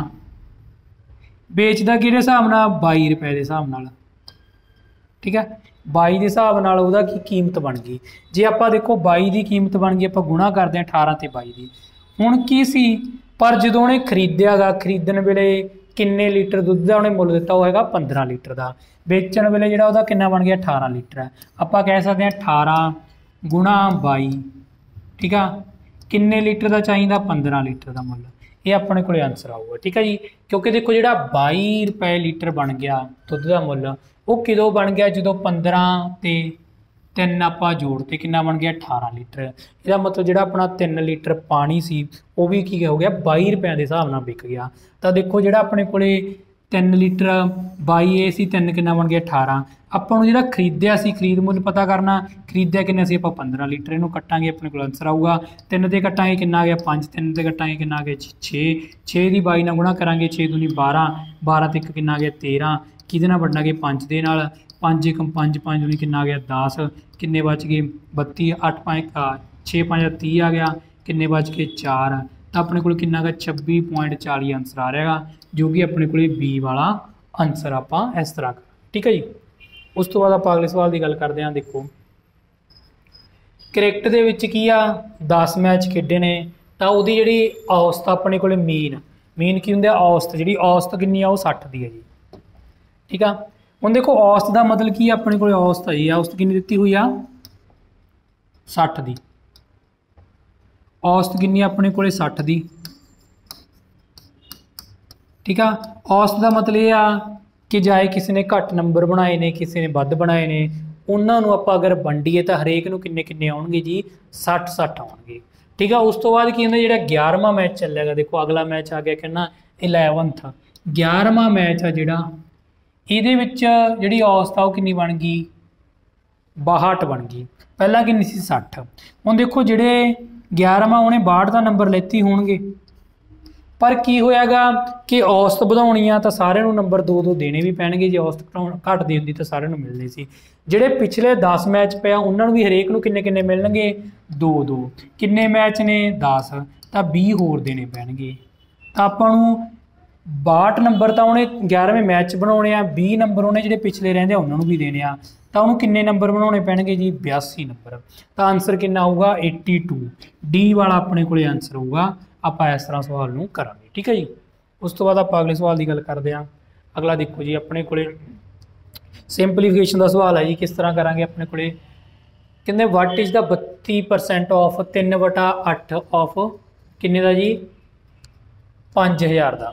बेचदा किहदे हिसाब नाल 22 रुपए के हिसाब नाल, ठीक है 22 के हिसाब नाल उहदा की कीमत बन गई। जे आपां देखो 22 की कीमत बन गई, आपां गुणा करदे 18 ते 22 की। हुण की सी पर जदों उहने खरीदिया गा, खरीदण वेले किन्ने लीटर दुध का उन्हें मुल दिता वो हैगा 15 लीटर का, बेचण वेले जिहड़ा उहदा किन्ना बन गया 18 लीटर है। आपां कह सकते हैं 18 गुणा 22, ठीक है किन्ने लीटर का चाहिए 15 लीटर का मुल, ये अपने को आंसर आऊगा, ठीक है जी। क्योंकि देखो जो 22 रुपए लीटर बन गया दुध का मुल वो किदों बन गया जो 15 ते 3 आप जोड़ते किन्ना बन गया 18 लीटर। इसका मतलब जो अपना 3 लीटर पानी सी वो भी की हो गया 22 रुपए के हिसाब नाल बिक गया। तो देखो जो अपने को 3 लीटर 22 सी 3 किन्ना बन गया 18, ਆਪਾਂ ਨੂੰ ਜਿਹੜਾ ਖਰੀਦਿਆ ਸੀ ਖਰੀਦ ਮੁੱਲ ਪਤਾ ਕਰਨਾ, ਖਰੀਦਿਆ ਕਿੰਨਾ ਸੀ ਆਪਾਂ 15 ਲੀਟਰ, ਇਹਨੂੰ ਕੱਟਾਂਗੇ ਆਪਣੇ ਕੋਲ ਆਨਸਰ ਆਊਗਾ 3 ਤੇ ਕੱਟਾਂਗੇ ਕਿੰਨਾ ਆ ਗਿਆ 5, 3 ਤੇ ਕੱਟਾਂਗੇ ਕਿੰਨਾ ਆ ਗਿਆ 6, 6 ਦੀ 22 ਨਾਲ ਗੁਣਾ ਕਰਾਂਗੇ 6 ਦੂਣੀ 12, 12 ਤੇ 1 ਕਿੰਨਾ ਆ ਗਿਆ 13, ਕਿਹਦੇ ਨਾਲ ਵੰਡਾਂਗੇ 5 ਦੇ ਨਾਲ, 5 1 5 5 ਦੂਣੀ ਕਿੰਨਾ ਆ ਗਿਆ 10, ਕਿੰਨੇ ਬਚ ਗਏ 32, 8 5 6 5 30 आ गया, किन्ने बच के 4, तो अपने को किन्ना गा 26.40 आंसर आ रहा जो कि अपने को बी वाला आंसर आप इस तरह कर, ठीक है जी। उस तो बाद आप अगले सवाल की गल करते हैं। देखो क्रिकेट दे विच की आ 10 मैच खेडे ने तो वो जी औसत अपने को मीन की होंगे औसत, जी औसत कितनी आ 60 की है जी, ठीक है। हुण देखो औसत का मतलब की अपने को औसत है, औसत कितनी दी हुई आ 60 की, औसत कितनी अपने को 60 की, ठीक है। औसत का मतलब ये आ कि जाए किसी ने घट नंबर बनाए ने किसी ने वध बनाए ने, उन्होंने आप अगर वंडीए तो हरेक नूं किन्ने किन्ने आउणगे जी 60 60 आउणगे, ठीक है। उस तो बाद की होंदा जिहड़ा 11वां मैच चलेगा, देखो अगला मैच आ गया कहना 11th 11वां मैच आ जिहड़ा इहदे विच जिहड़ी औसत आ किन्नी बन गई 62 बन गई, पहला किन्नी सी 60। हुण देखो जिहड़े 11वां उन्हें 62 का नंबर लेती होणगे, पर की होयागा कि औसत वधाउणी आ तो सारे नंबर 2-2 देने भी पैणगे, जे औसत घटदी हुंदी तो सारे मिलने सी। जिहड़े पिछले 10 मैच पे उन्होंने भी हरेक नूं किन्ने किन्ने मिलणगे 2-2, किन्ने मैच ने 10 तो 20 होर देने पैणगे, तो आपां नूं 62 नंबर तो उन्हें 11वें मैच बनाने आ, 20 नंबर उन्हें जिहड़े पिछले रहिंदे उन्होंने भी देने आ, तो उन्होंने किन्ने नंबर बनाने पैणगे जी 82 नंबर। तो आंसर कितना आऊगा 82, डी वाला अपने को आंसर होगा। आप इस तरह सवाल नूं करांगे, ठीक है जी। उस तो बाद आप अगले सवाल की गल करते हैं। अगला देखो जी अपने को सिंपलीफिकेशन का सवाल है जी, किस तरह करांगे अपने को कहते what is the 32% of 3/8 of किन्ने का जी 5000 का।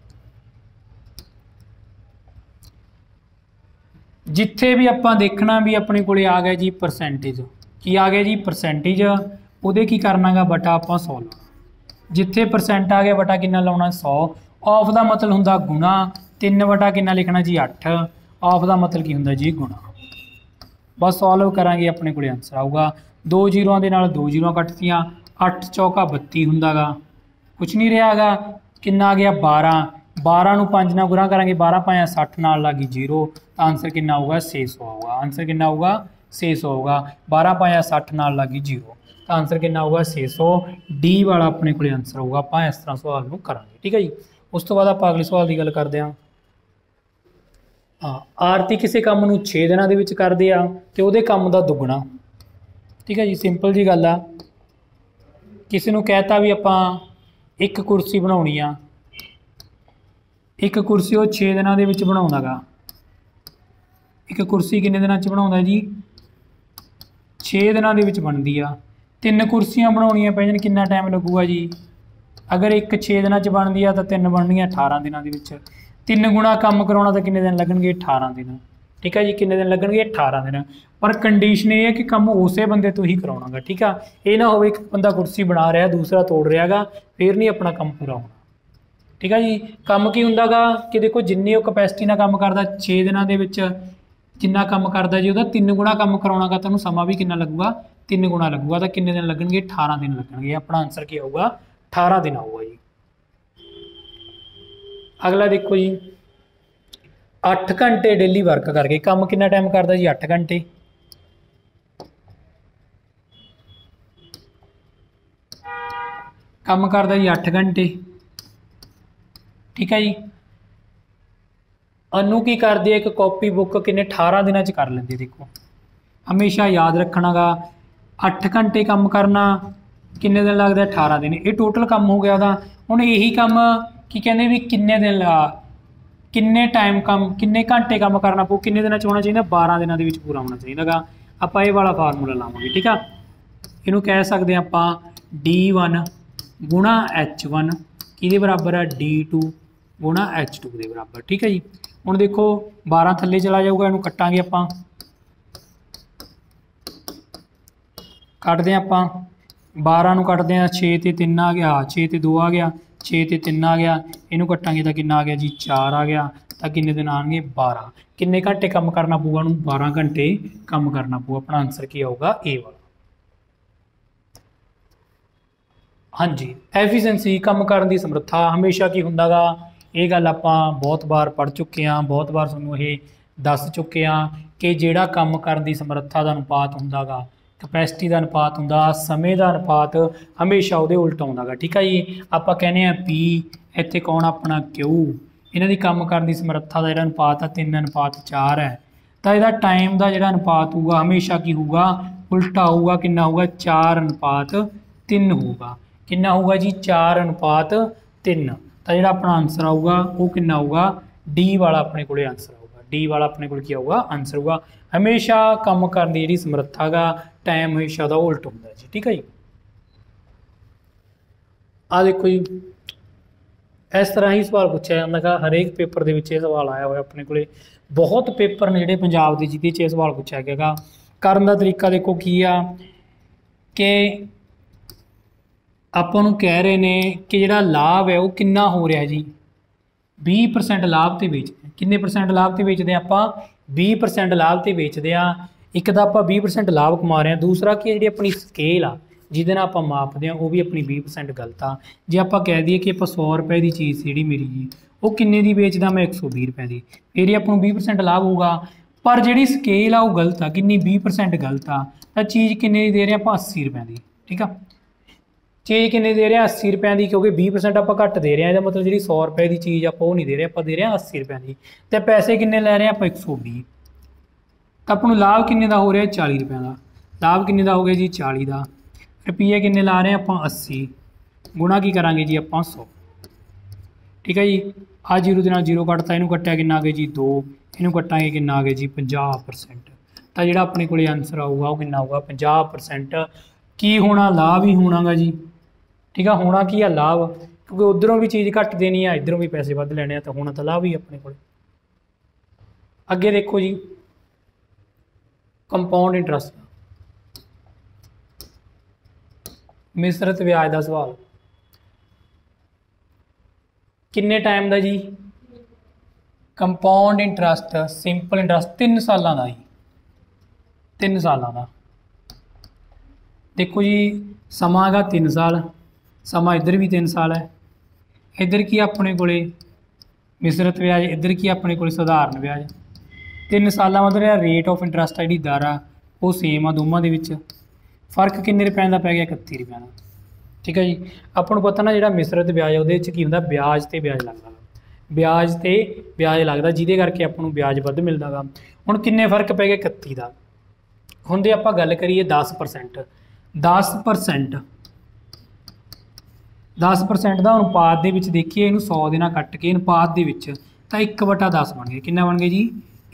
जिथे भी आप देखना भी अपने को आ गया जी परसेंटेज, की आ गया जी परसेंटेज, उहदे की करना गा बटा आप 100 लाना। जिथे परसेंट आ गया बटा कितना लाना 100, ऑफ का मतलब होंगे गुणा 3 बटा कितना लिखना जी 8, ऑफ का मतलब की होंगे जी गुणा। बस सॉल्व करांगे अपने को आंसर आऊगा। 2 जीरों के नाल 2 जीरो कटतियाँ, 8 चौका 32 होंगे गा, कुछ नहीं रहा गा। कितना आ गया 12, 12 5 नाल गुणा करांगे, 12 पाया 60 नाल लगी जीरो, तो आंसर कितना होगा 600 होगा। आंसर कितना होगा 600 होगा। 12 पाया 60 नाल लगी जीरो, तो आंसर कितना होगा 600। डी वाला अपने को आंसर होगा। आप इस तरह सवाल को करांगे, ठीक है जी। उस तो बाद आप अगले सवाल की गल करते हैं। हाँ, आरती किसी काम को 6 दिनों के करते हैं तो वो काम का दुगना, ठीक है जी। सिंपल जी गल आ, किसी को कहता भी आप एक कुर्सी बनानी आ, एक कुर्सी वो 6 दिनों के बनाऊंगा गा। एक कुर्सी किन्ने दिनों बनाऊंगा जी 6 दिनों के बनती आ। 3 कुर्सियाँ बनानिया पे कितना टाइम लगूगा जी। अगर एक 6 दिनों बनती है तो 3 बननिया 18 दिनों के। 3 गुणा काम करवाना तो किन्ने दिन लगणगे 18 दिन, ठीक है जी। किन्ने दिन लगणगे 18 दिन। पर कंडीशन ये है कि काम उस बंदे तो ही करवाना गा, ठीक है। ये ना हो एक बंदा कुर्सी बना रहा दूसरा तोड़ रहा गा, फिर नहीं अपना काम पूरा होना, ठीक है जी। काम की होंगे गा कि देखो जिन्नी कैपेसिटी ना काम करता 6 दिनों के जिन्ना काम करता जी वह 3 गुणा काम करवाना गा, तो समा भी कितना लगूगा 3 गुणा लगूगा। तो किन्ने दिन लगणगे 18 दिन लगणगे। अपना आंसर क्या होगा 18 दिन आऊगा जी। अगला देखो जी 8 घंटे डेली वर्क करके काम कितना टाइम करता जी 8 घंटे। काम करता जी 8 घंटे, ठीक है जी। अनु की करती है एक कॉपी बुक किन्ने 18 दिनों कर लेंदी। देखो हमेशा याद रखना गा 8 घंटे काम करना किन्ने दिन लगते 18 दिन। ये टोटल काम हो गया था। हुण यही काम की कहते भी किन्ने दिन लगा किन्ने टाइम काम किन्ने घंटे काम करना पऊ किन्ने दिन होना चाहिए 12 दिनों के पूरा होना चाहिए गा। आप ये वाला फार्मूला लावांगे, ठीक है। इनू कह सकते हैं आप D1 गुणा H1 कि बराबर है D2 गुणा H2 के बराबर, ठीक है जी। हुण देखो 12 थले चला जाऊगा, इनू कट्टांगे आप कटते हैं आप 12 कटते हैं 6 ते 3 आ गया, 6 ते 2 आ गया, 6 ते 3 आ गया, इनू कट्टांगे तो कितना आ गया जी 4 आ गया। तो किन्ने दिन आएंगे 12। किन्ने घंटे काम करना पऊगा 12 घंटे काम करना पऊगा। अपना आंसर क्या होगा ए वाला। हाँ जी, एफिशिएंसी काम करने की समर्था हमेशा की होंदा गा। ये गल आप बहुत बार पढ़ चुके हैं, बहुत बार तुहानूं ये दस चुके हैं कि जिहड़ा काम करने की समर्था का अनुपात होंदा गा, कैपेसिटी का अनुपात होंदा, समय का अनुपात हमेशा वो उल्ट आउंदा गा, ठीक है जी। आप कहने पी इत्थे कौन अपना क्यू, इन्हां दी काम करने की समर्था का जिहड़ा अनुपात है 3:4 है। तो यदा टाइम का जिहड़ा अनुपात होगा हमेशा की होगा उल्टा होगा। कितना होगा 4:3 होगा। कितना होगा जी 4:3। तो जो अपना आंसर आऊगा वो कितना होगा डी वाला अपने को आंसर आऊगा। डी वाला अपने को क्या होगा आंसर होगा। हमेशा काम करने की जी समर्था का टाइम हमेशा का उल्ट होंगे जी, ठीक है जी। आ देखो जी इस तरह ही सवाल पूछा जाता है हरेक पेपर के सवाल आया हुआ अपने को। बहुत पेपर ने जोड़े पंजाब के जिहदे सवाल पूछा गया। करने का तरीका देखो की आ कि आपू कह रहे हैं कि जिहड़ा लाभ है वो कितना हो रहा है जी 20% लाभ से बेचते हैं। किन्ने परसेंट लाभ से बेचते हैं आप 20% लाभ से बेचते हैं। एक तो आप 20% लाभ कमा रहे हैं, दूसरा कि जी अपनी स्केल आ जिहदे नाल आप मापते हैं वो भी अपनी 20% गलत आ। जे आप कह दीए कि आप 100 रुपए की चीज़ जी मेरी जी वो किन्ने की बेचदा मैं 120 रुपए की, फिर ही आपको 20% लाभ होगा। पर जी स्केल आ वो गलत आ, किन्नी 20% गलत आ। तो चीज़ किन्ने दे रहे आप 80 रुपए की, ठीक है। चीज़ किन्ने दे रहे हैं 80 रुपए की, क्योंकि 20% आप घट दे रहे हैं। मतलब जी 100 रुपए की चीज़ आप नहीं दे रहे, आप दे रहे हैं 80 रुपए की। तो पैसे किन्ने लै रहे हैं आप 120। तो अपन लाभ किन्ने का हो रहा है 40 रुपए का। लाभ किन्ने का हो गया जी 40 का। रुपये किन्ने ला रहे हैं आप 80 गुणा की करांगे जी आप 100, ठीक है जी। आ 0 के नाल 0 कटता, इनू कट्टिया किन्ना आ गया जी 2, इनू कट्टांगे किन्ना आ गया जी 50%। तो जिहड़ा अपने कोले आंसर आऊगा वो कितना आऊगा 50%। की होना लाभ ही होना गा जी, ठीक है। होना की है लाभ, क्योंकि उधरों भी चीज़ घट देनी है, इधरों भी पैसे वध लेने, तो होना तो लाभ ही अपने को। अगे देखो जी कंपाउंड इंटरस्ट, मिश्रित ब्याज का सवाल, किन्ने टाइम का जी? कंपाउंड इंटरस्ट सिंपल इंटरस्ट 3 सालों का ही, 3 सालों का। देखो जी समा का 3 साल, समा इधर भी 3 साल है, इधर की अपने कोले मिश्रित ब्याज, इधर की अपने कोले सधारण ब्याज। 3 सालों मतलब रेट ऑफ इंटरस्ट जी दर आ वो सेम आ दोवां दे विच, फर्क किन्ने रुपए का पै गया 31 रुपए का, ठीक है जी। अपन पता ना जो मिश्रित ब्याज उहदे विच की हुंदा ब्याज ते ब्याज लगदा, ब्याज ते ब्याज लगदा जिहदे करके आपां नूं ब्याज वध मिलदा गा। हुण किन्ने फर्क पै गया 31 का। हुण जे आपां गल करिए 10%, 10% 10% का अनुपात दे विच देखिए, इनू 100 दे नाल कट के अनुपात दे विच तां 1/10 बन गया। कितना बन गया जी?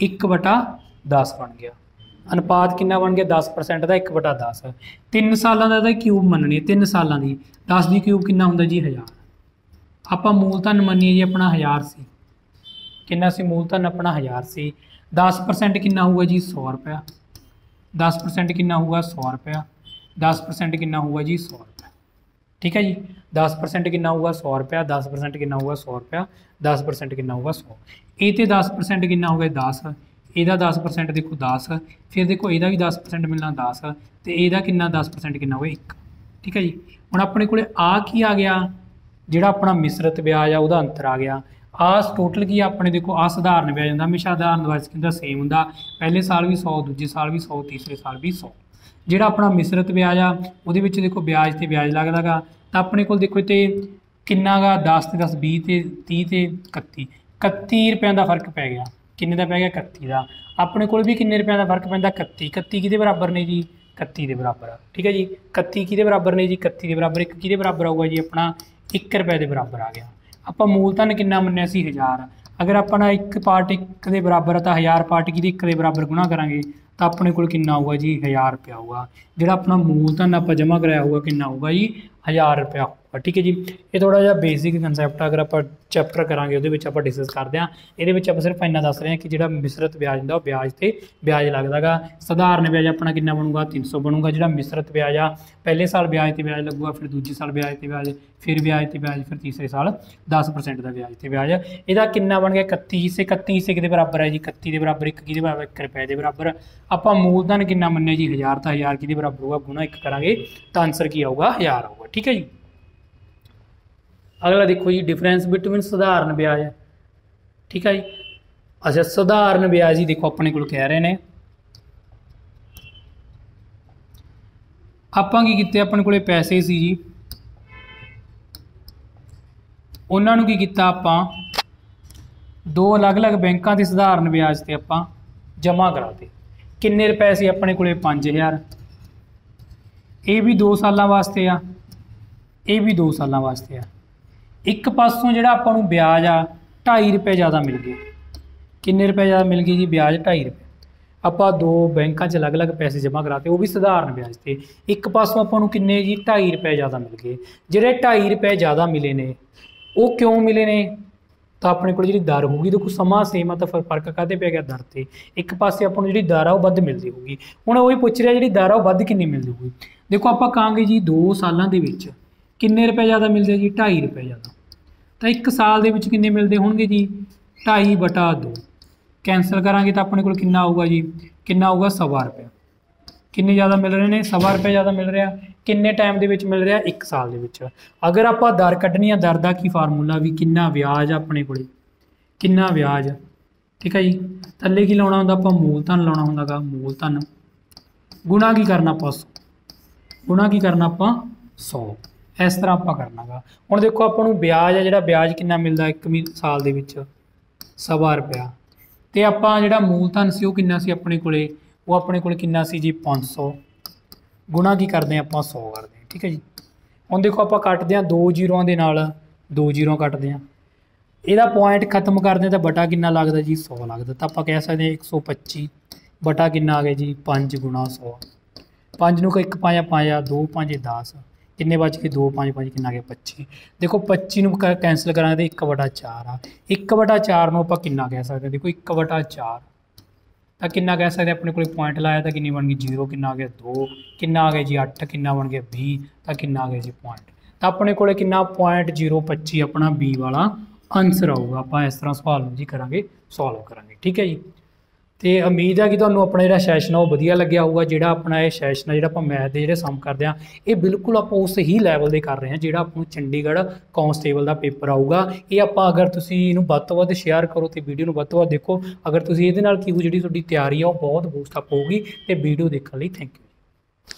1/10 बन गया। अनुपात कितना बन गया? 10% का 1/10। 3 सालों का क्यूब मननी, 3 सालों की 10 की क्यूब कितना होंगे जी 1000। आपां मूलधन मनीए जी अपना 1000 सी, कितना सी मूलधन अपना 1000 सी। 10% कितना होगा जी 100 रुपया, 10% कितना होगा 100 रुपया, 10% कितना होगा जी 100 रुपया, ठीक है जी। 10% कितना होगा 100 रुपया, 10% कितना होगा 100 रुपया, 10% कितना होगा 100। ये तो 10% कितना होगा 10, ਇਹਦਾ 10% देखो 10, फिर देखो ਇਹਦਾ भी 10% मिलना 10, तो ਇਹਦਾ कितना 10% कितना होगा 1, ठीक है जी। ਹੁਣ ਆਪਣੇ ਕੋਲੇ ਆ ਕੀ ਆ ਗਿਆ, ਜਿਹੜਾ ਆਪਣਾ ਮਿਸ਼ਰਤ ਵਿਆਜ ਆ ਉਹਦਾ ਅੰਤਰ ਆ ਗਿਆ। ਆ ਟੋਟਲ ਕੀ ਆਪਣੇ ਦੇਖੋ ਆ ਸਧਾਰਨ ਵਿਆਜ ਹੁੰਦਾ, ਹਮੇਸ਼ਾ ਸਧਾਰਨ ਵਿਆਜ ਕਿੰਦਾ ਸੇਮ ਹੁੰਦਾ, ਪਹਿਲੇ ਸਾਲ ਵੀ 100, ਦੂਜੇ ਸਾਲ ਵੀ 100, ਤੀਸਰੇ ਸਾਲ ਵੀ 100। ਜਿਹੜਾ ਆਪਣਾ ਮਿਸ਼ਰਤ ਵਿਆਜ ਆ ਉਹਦੇ ਵਿੱਚ ਦੇਖੋ ਵਿਆਜ ਤੇ ਵਿਆਜ ਲੱਗਦਾ ਗਾ, ਤਾਂ ਆਪਣੇ ਕੋਲ ਦੇਖੋ ਇੱਥੇ ਕਿੰਨਾ ਗਾ 10 ਤੇ 10 20 ਤੇ 30 ਤੇ 31 रुपये का फर्क पै गया। किन्ने का पै गया 31 का। अपने को भी किन्ने रुपये का फर्क पैंदा 31 किहदे बराबर ने जी 31 के बराबर, ठीक है जी। 31 किहदे बराबर ने जी 31 के बराबर। एक किहदे बराबर आऊगा जी अपना 1 रुपये के बराबर आ गया। आप मूलधन किन्ना मन्निया सी 1000, अगर अपना एक पार्ट 1 के बराबर है तो 1000 पार्ट किहदे 1 के बराबर गुणा करांगे तो अपने को किन्ना आऊगा जी 1000 रुपया आऊगा। जिहड़ा अपना मूलधन आप जमा कराया होगा किन्ना आऊगा जी 1000 रुपया होगा, ठीक है जी। ये थोड़ा जिहा बेसिक कंसैप्ट अगर आप चैप्टर करांगे उहदे विच आपां डिस्कस करते हैं। ये आप सिर्फ इन्ना दस रहे हैं कि जिहड़ा मिश्रित ब्याज हुंदा वो ब्याज ते ब्याज लगदा गा। सधारण ब्याज अपना किन्ना बनूगा 300 बनूगा। जिहड़ा मिश्रित ब्याज आ पहले साल ब्याज ते ब्याज लगूगा, फिर दूजे साल ब्याज ते ब्याज, फिर ब्याज ते ब्याज, फिर तीसरे साल 10% का ब्याज ते ब्याज। इहदा किन्ना बन गया 31 हिस्से। 31 हिस्से किहदे बराबर है जी 31 के बराबर। 1 किहदे बराबर 1 रुपये के बराबर। आपां मूलधन किन्ना मन्निया जी 1000, तो 1000 किहदे बराबर होगा गुणा 1 करांगे तो आंसर की आऊगा 1000 आऊगा, ठीक है जी। अगला देखो जी डिफरेंस बिटवीन सधारण ब्याज, ठीक है जी। अच्छा सधारण ब्याज ही देखो अपने को कह रहे हैं आपां की कीते, अपने को पैसे सी जी, उन्होंने की किया आपां 2 अलग-अलग बैंकों के सधारण ब्याज से आपां जमा कराते। किन्ने रुपए से अपने को 5000। ये भी 2 सालों वास्ते आ, ये भी 2 सालों वास्ते आ। एक पासों जो आपां नूं ब्याज आ 2.5 रुपए ज़्यादा मिल गए। किन्ने रुपए ज़्यादा मिल गए जी ब्याज 2.5 रुपए। आपां 2 बैंकों च अलग अलग पैसे जमा कराते, वो भी सधारण ब्याज से। एक पासों आपां नूं किन्ने जी 2.5 रुपए ज़्यादा मिल गए। जिहड़े 2.5 रुपए ज़्यादा मिले ने वो क्यों मिले ने, तो अपने को जी दर होगी, देखो समा सेम आ तो फर्क काहदे पै गया दर से। एक पासे आपां नूं जी दर आ वो वध मिलती होगी। हुण वही पूछ रहा जी दर आ वो वध किन्नी मिलती होगी। देखो आपां कहांगे जी 2 सालों के विच किन्ने रुपए ज़्यादा मिलते जी 2.5 रुपए ज़्यादा। तो 1 साल के किन्ने मिलते होंगे जी 2.5/2। कैंसल करांगे तो अपने को किन्ना आऊगा जी, किन्ना आऊगा 1.25 रुपया। किन्ने ज़्यादा मिल रहे हैं 1.25 रुपये ज़्यादा मिल रहा। किन्ने टाइम के मिल रहा 1 साल के। अगर आप दर कढ़नी दर का की फार्मूला भी किन्ना ब्याज अपने को किन्ना ब्याज, ठीक है जी। थल्ले की लाना होंदा आपां मूलधन लाना होंदा गा, मूलधन गुणा की करना आपां 100, गुणा की करना आपां 100। इस तरह आप करना गा। हुण देखो आपां नूं ब्याज है जिहड़ा ब्याज किन्ना मिलदा 1 साल दे विच 1.25 रुपया, ते आपां जिहड़ा मूलधन सी वो किन्ना सी अपने कोले, वो अपने कोले किन्ना सी जी 500। गुणा की करते हैं आपां 100 करते हैं, ठीक है जी। हुण देखो आपां कटदे हां 2 जीरों दे नाल 2 जीरो कटदे हां, इहदा पॉइंट खत्म करते हैं तो बटा किन्ना लगदा जी 100 लगदा। तो आपां कह सकते हैं 125 बटा कितना आ गया जी 5 गुणा 100। 5 ਨੂੰ 1 पाया पाया 2 5 10 किन्ने बच गए 2 5 5 कितना आ गया 25। देखो 25 ਨੂੰ कैंसल करा तो 1/4 आ 1/4 ਨੂੰ ਆਪਾਂ ਕਿੰਨਾ ਕਹਿ ਸਕਦੇ ਹਾਂ। देखो 1/4 ਤਾਂ ਕਿੰਨਾ ਕਹਿ ਸਕਦੇ ਆਪਣੇ ਕੋਲ ਪੁਆਇੰਟ ਲਾਇਆ ਤਾਂ ਕਿੰਨੀ ਬਣ ਗਈ 0 ਕਿੰਨਾ ਆ ਗਿਆ 2 ਕਿੰਨਾ ਆ ਗਿਆ ਜੀ 8 ਕਿੰਨਾ ਬਣ ਗਿਆ 20 ਤਾਂ ਕਿੰਨਾ ਆ ਗਿਆ ਜੀ ਪੁਆਇੰਟ। ਤਾਂ ਆਪਣੇ ਕੋਲ ਕਿੰਨਾ 0.025 ਆਪਣਾ B ਵਾਲਾ ਆਨਸਰ ਆਊਗਾ। ਆਪਾਂ ਇਸ ਤਰ੍ਹਾਂ ਸਵਾਲ ਨੂੰ ਜੀ ਕਰਾਂਗੇ ਸੋਲਵ ਕਰਾਂਗੇ। ਠੀਕ ਹੈ ਜੀ। ਤੇ ਉਮੀਦ ਹੈ ਕਿ ਤੁਹਾਨੂੰ ਆਪਣਾ ਜਿਹੜਾ ਸੈਸ਼ਨ ਆ ਉਹ ਵਧੀਆ ਲੱਗਿਆ ਹੋਊਗਾ। ਜਿਹੜਾ ਆਪਣਾ ਇਹ ਸੈਸ਼ਨ ਆ ਜਿਹੜਾ ਆਪਾਂ ਮੈਥ ਦੇ ਜਿਹੜੇ ਸਮ ਕਰਦੇ ਹਾਂ ਇਹ ਬਿਲਕੁਲ ਆਪਾਂ ਉਸ ਹੀ ਲੈਵਲ ਦੇ ਕਰ ਰਹੇ ਹਾਂ ਜਿਹੜਾ ਆਪਾਂ ਨੂੰ ਚੰਡੀਗੜ੍ਹ ਕਾਂਸਟੇਬਲ ਦਾ ਪੇਪਰ ਆਊਗਾ। ਇਹ ਆਪਾਂ ਅਗਰ ਤੁਸੀਂ ਇਹਨੂੰ ਵੱਧ ਤੋਂ ਵੱਧ ਸ਼ੇਅਰ ਕਰੋ ਤੇ ਵੀਡੀਓ ਨੂੰ ਵੱਧ ਤੋਂ ਵੱਧ ਦੇਖੋ। ਅਗਰ ਤੁਸੀਂ ਇਹਦੇ ਨਾਲ ਕੀ ਹੋ ਜਿਹੜੀ ਤੁਹਾਡੀ ਤਿਆਰੀ ਆ ਉਹ ਬਹੁਤ ਬੂਸਟ ਅਪ ਹੋਊਗੀ। ਤੇ ਵੀਡੀਓ ਦੇਖਣ ਲਈ ਥੈਂਕ ਯੂ।